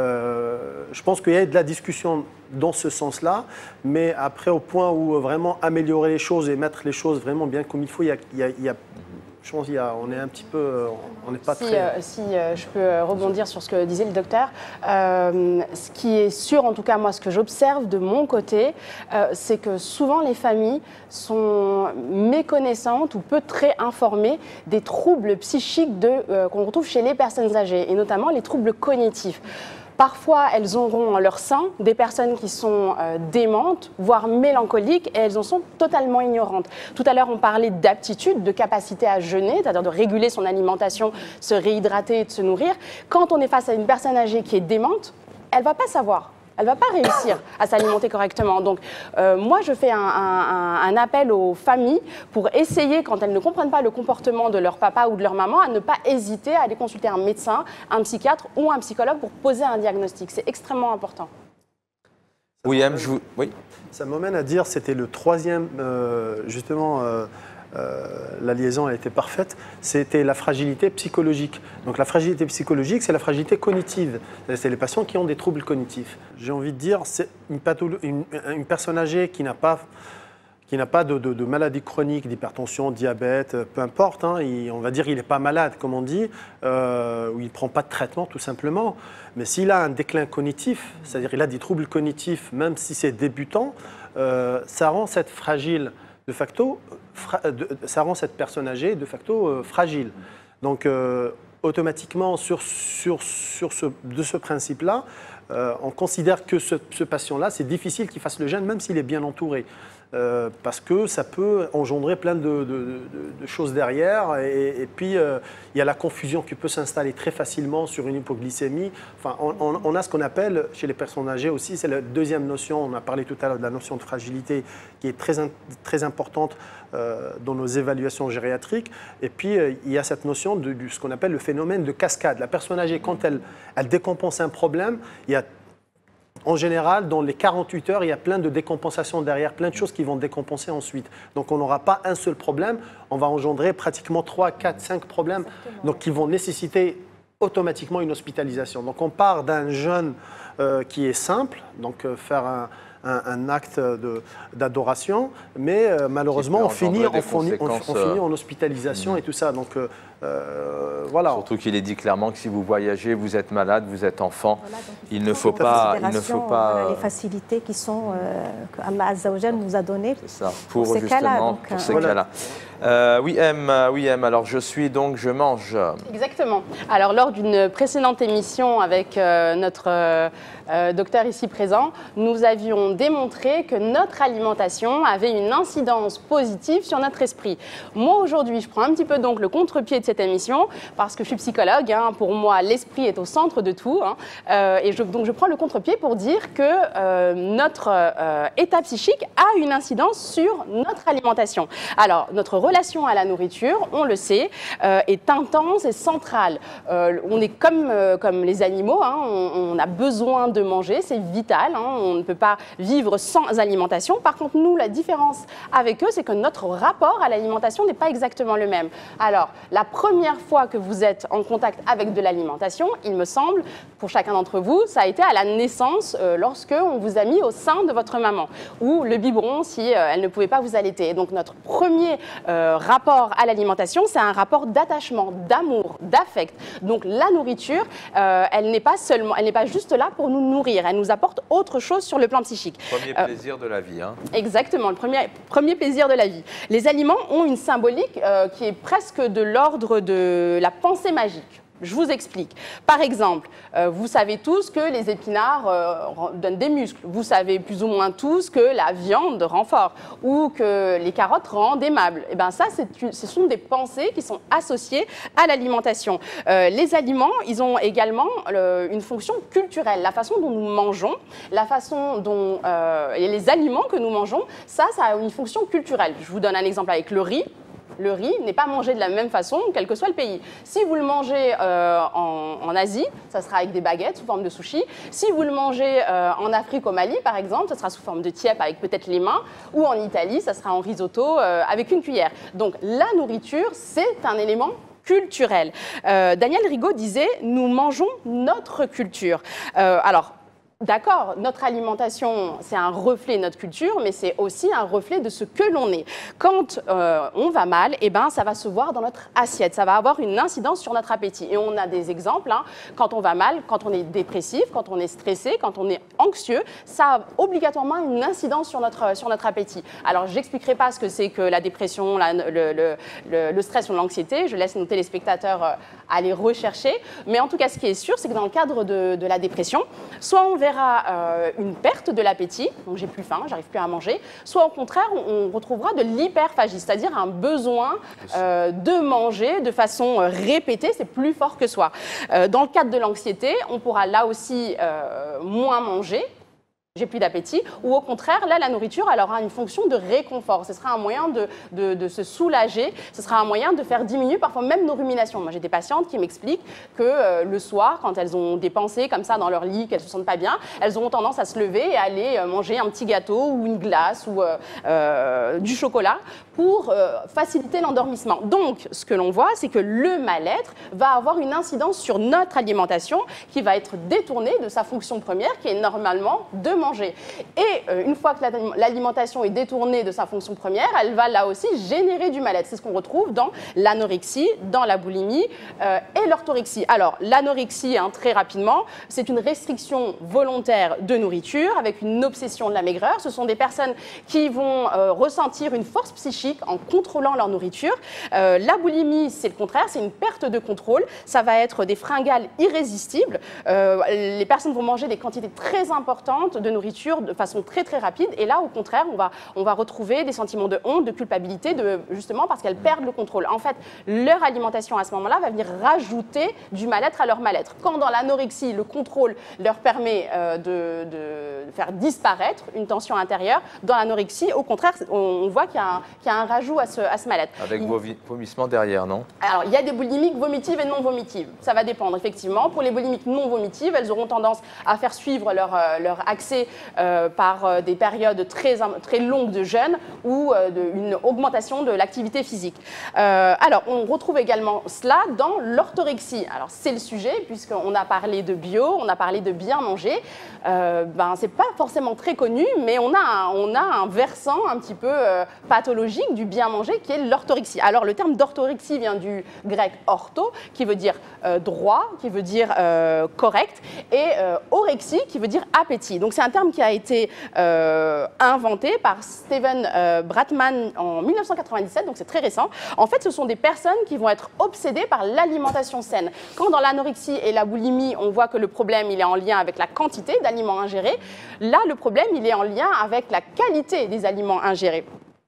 Euh, je pense qu'il y a de la discussion dans ce sens-là, mais après au point où vraiment améliorer les choses et mettre les choses vraiment bien comme il faut, il y a, il y a, il y a je pense qu'on est un petit peu, on n'est pas si, très... Euh, si euh, je peux rebondir sur ce que disait le docteur, euh, ce qui est sûr, en tout cas moi, ce que j'observe de mon côté, euh, c'est que souvent les familles sont méconnaissantes ou peu très informées des troubles psychiques de, euh, qu'on retrouve chez les personnes âgées, et notamment les troubles cognitifs. parfois, elles auront en leur sein des personnes qui sont euh, démentes, voire mélancoliques, et elles en sont totalement ignorantes. Tout à l'heure, on parlait d'aptitude, de capacité à jeûner, c'est-à-dire de réguler son alimentation, se réhydrater et de se nourrir. Quand on est face à une personne âgée qui est démente, elle ne va pas savoir. Elle ne va pas réussir à s'alimenter correctement. Donc, euh, moi, je fais un, un, un appel aux familles pour essayer, quand elles ne comprennent pas le comportement de leur papa ou de leur maman, à ne pas hésiter à aller consulter un médecin, un psychiatre ou un psychologue pour poser un diagnostic. C'est extrêmement important. Oui, M, je vous... oui. Ça m'amène à dire, c'était le troisième, euh, justement, euh, euh, la liaison a été parfaite, c'était la fragilité psychologique. Donc la fragilité psychologique, c'est la fragilité cognitive. C'est les patients qui ont des troubles cognitifs. J'ai envie de dire, c'est une, une, une personne âgée qui n'a pas, qui n'a pas de, de, de maladie chronique, d'hypertension, diabète, peu importe, hein, il, on va dire qu'il n'est pas malade, comme on dit, euh, ou il ne prend pas de traitement, tout simplement. Mais s'il a un déclin cognitif, c'est-à-dire qu'il a des troubles cognitifs, même si c'est débutant, euh, ça rend cette fragile, de facto, fra de, ça rend cette personne âgée de facto euh, fragile. Donc, euh, automatiquement, sur, sur, sur ce, de ce principe-là, euh, on considère que ce, ce patient-là, c'est difficile qu'il fasse le jeûne, même s'il est bien entouré. Euh, parce que ça peut engendrer plein de, de, de, de choses derrière. Et, et puis, euh, il y a la confusion qui peut s'installer très facilement sur une hypoglycémie. Enfin, on, on, on a ce qu'on appelle, chez les personnes âgées aussi, c'est la deuxième notion, on a parlé tout à l'heure de la notion de fragilité, qui est très, très importante euh, dans nos évaluations gériatriques. Et puis, euh, il y a cette notion de, de ce qu'on appelle le phénomène de cascade. La personne âgée, quand elle, elle décompense un problème, il y a en général, dans les quarante-huit heures, il y a plein de décompensations derrière, plein de choses qui vont décompenser ensuite. Donc on n'aura pas un seul problème, on va engendrer pratiquement trois, quatre, cinq problèmes donc, qui vont nécessiter automatiquement une hospitalisation. Donc on part d'un jeûne euh, qui est simple, donc euh, faire un, un, un acte d'adoration, mais euh, malheureusement on finit, on, finit, on, on finit en hospitalisation mmh. et tout ça. Donc, euh, Euh, voilà. Surtout qu'il est dit clairement que si vous voyagez, vous êtes malade, vous êtes enfant, voilà, il, ne faut pas, il ne faut pas... Euh, les facilités qui sont, euh, que Allah Azza wa Jal nous a données ça, pour, pour ces cas-là. Pour ces cas-là. Euh, oui, M, oui, M, alors je suis donc, je mange. Exactement. Alors lors d'une précédente émission avec euh, notre euh, euh, docteur ici présent, nous avions démontré que notre alimentation avait une incidence positive sur notre esprit. Moi aujourd'hui, je prends un petit peu donc le contre-pied de cette émission parce que je suis psychologue. Hein, pour moi, l'esprit est au centre de tout. Hein, euh, et je, donc je prends le contre-pied pour dire que euh, notre euh, état psychique a une incidence sur notre alimentation. Alors notre relation à la nourriture, on le sait, euh, est intense et centrale. Euh, on est comme, euh, comme les animaux, hein, on, on a besoin de manger, c'est vital, hein, on ne peut pas vivre sans alimentation. Par contre, nous, la différence avec eux, c'est que notre rapport à l'alimentation n'est pas exactement le même. Alors, la première fois que vous êtes en contact avec de l'alimentation, il me semble, pour chacun d'entre vous, ça a été à la naissance, euh, lorsque on vous a mis au sein de votre maman, ou le biberon si euh, elle ne pouvait pas vous allaiter. Donc, notre premier euh, rapport à l'alimentation, c'est un rapport d'attachement, d'amour, d'affect. Donc la nourriture, euh, elle n'est pas seulement, elle n'est pas juste là pour nous nourrir, elle nous apporte autre chose sur le plan psychique. Premier euh, plaisir de la vie. Hein. Exactement, le premier, premier plaisir de la vie. Les aliments ont une symbolique euh, qui est presque de l'ordre de la pensée magique. Je vous explique. Par exemple, euh, vous savez tous que les épinards euh, donnent des muscles. Vous savez plus ou moins tous que la viande rend fort ou que les carottes rendent aimables. Et ben ça, une, ce sont des pensées qui sont associées à l'alimentation. Euh, les aliments, ils ont également euh, une fonction culturelle. La façon dont nous mangeons, la façon dont euh, et les aliments que nous mangeons, ça, ça a une fonction culturelle. Je vous donne un exemple avec le riz. Le riz n'est pas mangé de la même façon, quel que soit le pays. Si vous le mangez euh, en, en Asie, ça sera avec des baguettes sous forme de sushi. Si vous le mangez euh, en Afrique, au Mali, par exemple, ça sera sous forme de tiep avec peut-être les mains. Ou en Italie, ça sera en risotto euh, avec une cuillère. Donc la nourriture, c'est un élément culturel. Euh, Daniel Rigaud disait « Nous mangeons notre culture euh, ». Alors, d'accord, notre alimentation, c'est un reflet de notre culture, mais c'est aussi un reflet de ce que l'on est. Quand euh, on va mal, eh ben, ça va se voir dans notre assiette, ça va avoir une incidence sur notre appétit. Et on a des exemples, hein, quand on va mal, quand on est dépressif, quand on est stressé, quand on est anxieux, ça a obligatoirement une incidence sur notre, sur notre appétit. Alors, je n'expliquerai pas ce que c'est que la dépression, la, le, le, le, le stress ou l'anxiété, je laisse nos téléspectateurs euh, à les rechercher. Mais en tout cas, ce qui est sûr, c'est que dans le cadre de, de la dépression, soit on verra euh, une perte de l'appétit, donc j'ai plus faim, j'arrive plus à manger, soit au contraire, on, on retrouvera de l'hyperphagie, c'est-à-dire un besoin euh, de manger de façon répétée, c'est plus fort que soi. Euh, dans le cadre de l'anxiété, on pourra là aussi euh, moins manger, j'ai plus d'appétit, ou au contraire, là, la nourriture, elle aura une fonction de réconfort. Ce sera un moyen de, de, de se soulager, ce sera un moyen de faire diminuer parfois même nos ruminations. Moi, j'ai des patientes qui m'expliquent que euh, le soir, quand elles ont des pensées comme ça dans leur lit, qu'elles ne se sentent pas bien, elles auront tendance à se lever et à aller euh, manger un petit gâteau ou une glace ou euh, euh, du chocolat pour euh, faciliter l'endormissement. Donc, ce que l'on voit, c'est que le mal-être va avoir une incidence sur notre alimentation qui va être détournée de sa fonction première, qui est normalement de manger. Et euh, une fois que l'alimentation est détournée de sa fonction première, elle va là aussi générer du mal-être. C'est ce qu'on retrouve dans l'anorexie, dans la boulimie euh, et l'orthorexie. Alors, l'anorexie, hein, très rapidement, c'est une restriction volontaire de nourriture avec une obsession de la maigreur. Ce sont des personnes qui vont euh, ressentir une force psychique en contrôlant leur nourriture. Euh, la boulimie, c'est le contraire, c'est une perte de contrôle. Ça va être des fringales irrésistibles. Euh, les personnes vont manger des quantités très importantes de nourriture de façon très très rapide, et là au contraire on va, on va retrouver des sentiments de honte, de culpabilité, de, justement parce qu'elles perdent le contrôle. En fait, leur alimentation à ce moment-là va venir rajouter du mal-être à leur mal-être. Quand dans l'anorexie, le contrôle leur permet euh, de, de faire disparaître une tension intérieure, dans l'anorexie, au contraire, on, on voit qu'il y, qu'il y a un rajout à ce, à ce mal-être. Avec vos vomissements derrière, non? Alors, il y a des boulimiques vomitives et non vomitives. Ça va dépendre, effectivement. Pour les boulimiques non vomitives, elles auront tendance à faire suivre leur, euh, leur accès Euh, par euh, des périodes très, très longues de jeûne ou euh, de, une augmentation de l'activité physique. Euh, alors, on retrouve également cela dans l'orthorexie. Alors, c'est le sujet, puisqu'on a parlé de bio, on a parlé de bien manger. Euh, ben, c'est pas forcément très connu, mais on a un, on a un versant un petit peu euh, pathologique du bien manger qui est l'orthorexie. Alors, le terme d'orthorexie vient du grec ortho, qui veut dire euh, droit, qui veut dire euh, correct, et euh, orexie, qui veut dire appétit. Donc, c'est un terme qui a été euh, inventé par Steven euh, Bratman en mille neuf cent quatre-vingt-dix-sept, donc c'est très récent. En fait, ce sont des personnes qui vont être obsédées par l'alimentation saine. Quand dans l'anorexie et la boulimie, on voit que le problème il est en lien avec la quantité d'aliments ingérés, là, le problème il est en lien avec la qualité des aliments ingérés.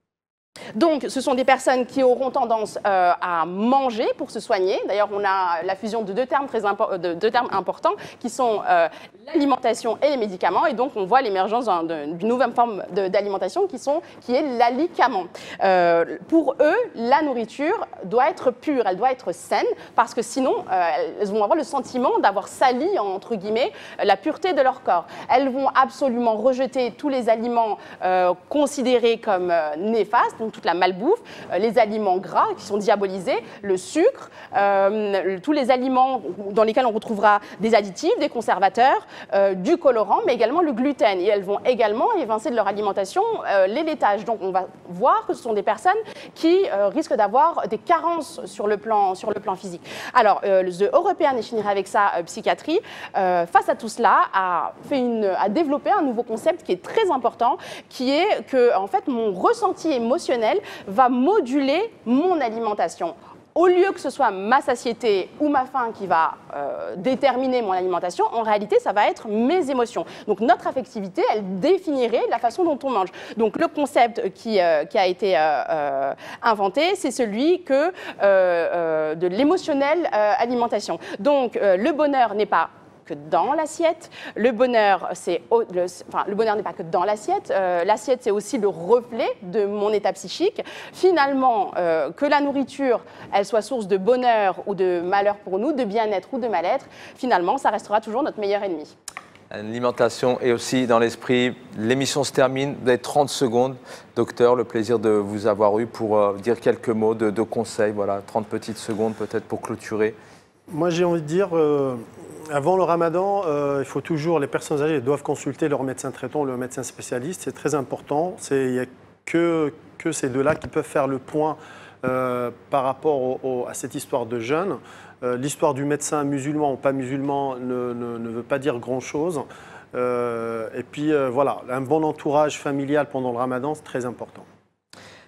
Donc, ce sont des personnes qui auront tendance euh, à manger pour se soigner. D'ailleurs, on a la fusion de deux termes, très impo de deux termes importants qui sont euh, l'alimentation et les médicaments. Et donc, on voit l'émergence d'une nouvelle forme d'alimentation qui, qui est l'alicament. Euh, pour eux, la nourriture doit être pure, elle doit être saine, parce que sinon, euh, elles vont avoir le sentiment d'avoir sali, entre guillemets, la pureté de leur corps. Elles vont absolument rejeter tous les aliments euh, considérés comme euh, néfastes, donc toute la malbouffe, euh, les aliments gras qui sont diabolisés, le sucre, euh, tous les aliments dans lesquels on retrouvera des additifs, des conservateurs, euh, du colorant, mais également le gluten. Et elles vont également évincer de leur alimentation euh, les laitages. Donc on va voir que ce sont des personnes qui euh, risquent d'avoir des carences sur le plan, sur le plan physique. Alors, euh, The European, et je finirai avec ça, euh, psychiatrie, euh, face à tout cela, a, fait une, a développé un nouveau concept qui est très important, qui est que en fait, mon ressenti émotionnel va moduler mon alimentation. Au lieu que ce soit ma satiété ou ma faim qui va euh, déterminer mon alimentation, en réalité, ça va être mes émotions. Donc, notre affectivité, elle définirait la façon dont on mange. Donc, le concept qui, euh, qui a été euh, euh, inventé, c'est celui que, euh, euh, de l'émotionnelle euh, alimentation. Donc, euh, le bonheur n'est pas que dans l'assiette. Le bonheur, c'est, le, enfin, le bonheur n'est pas que dans l'assiette. Euh, l'assiette, c'est aussi le reflet de mon état psychique. Finalement, euh, que la nourriture, elle soit source de bonheur ou de malheur pour nous, de bien-être ou de mal-être, finalement, ça restera toujours notre meilleur ennemi. L'alimentation est aussi dans l'esprit. L'émission se termine. Vous avez trente secondes. Docteur, le plaisir de vous avoir eu pour euh, dire quelques mots de, de conseils. Voilà, trente petites secondes peut-être pour clôturer. Moi, j'ai envie de dire, euh, avant le ramadan, euh, il faut toujours, les personnes âgées doivent consulter leur médecin traitant, leur médecin spécialiste. C'est très important. Il n'y a que, que ces deux-là qui peuvent faire le point euh, par rapport au, au, à cette histoire de jeûne. Euh, L'histoire du médecin musulman ou pas musulman ne, ne, ne veut pas dire grand-chose. Euh, et puis euh, voilà, un bon entourage familial pendant le ramadan, c'est très important.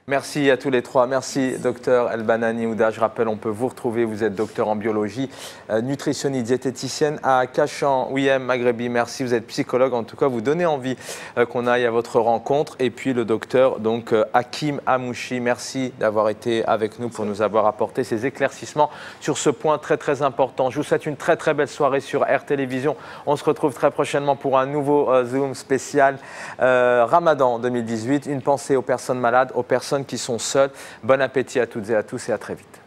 Merci à tous les trois. Merci, docteur Elbanani Ouda. Je rappelle, on peut vous retrouver. Vous êtes docteur en biologie, euh, nutritionniste, diététicienne à Cachan, Ouihem, Maghrebi. Merci. Vous êtes psychologue. En tout cas, vous donnez envie euh, qu'on aille à votre rencontre. Et puis le docteur donc euh, Hakim Hamouchi. Merci d'avoir été avec nous pour nous avoir apporté ces éclaircissements sur ce point très très important. Je vous souhaite une très très belle soirée sur R Télévision. On se retrouve très prochainement pour un nouveau euh, Zoom spécial euh, Ramadan deux mille dix-huit. Une pensée aux personnes malades, aux personnes qui sont seules. Bon appétit à toutes et à tous et à très vite.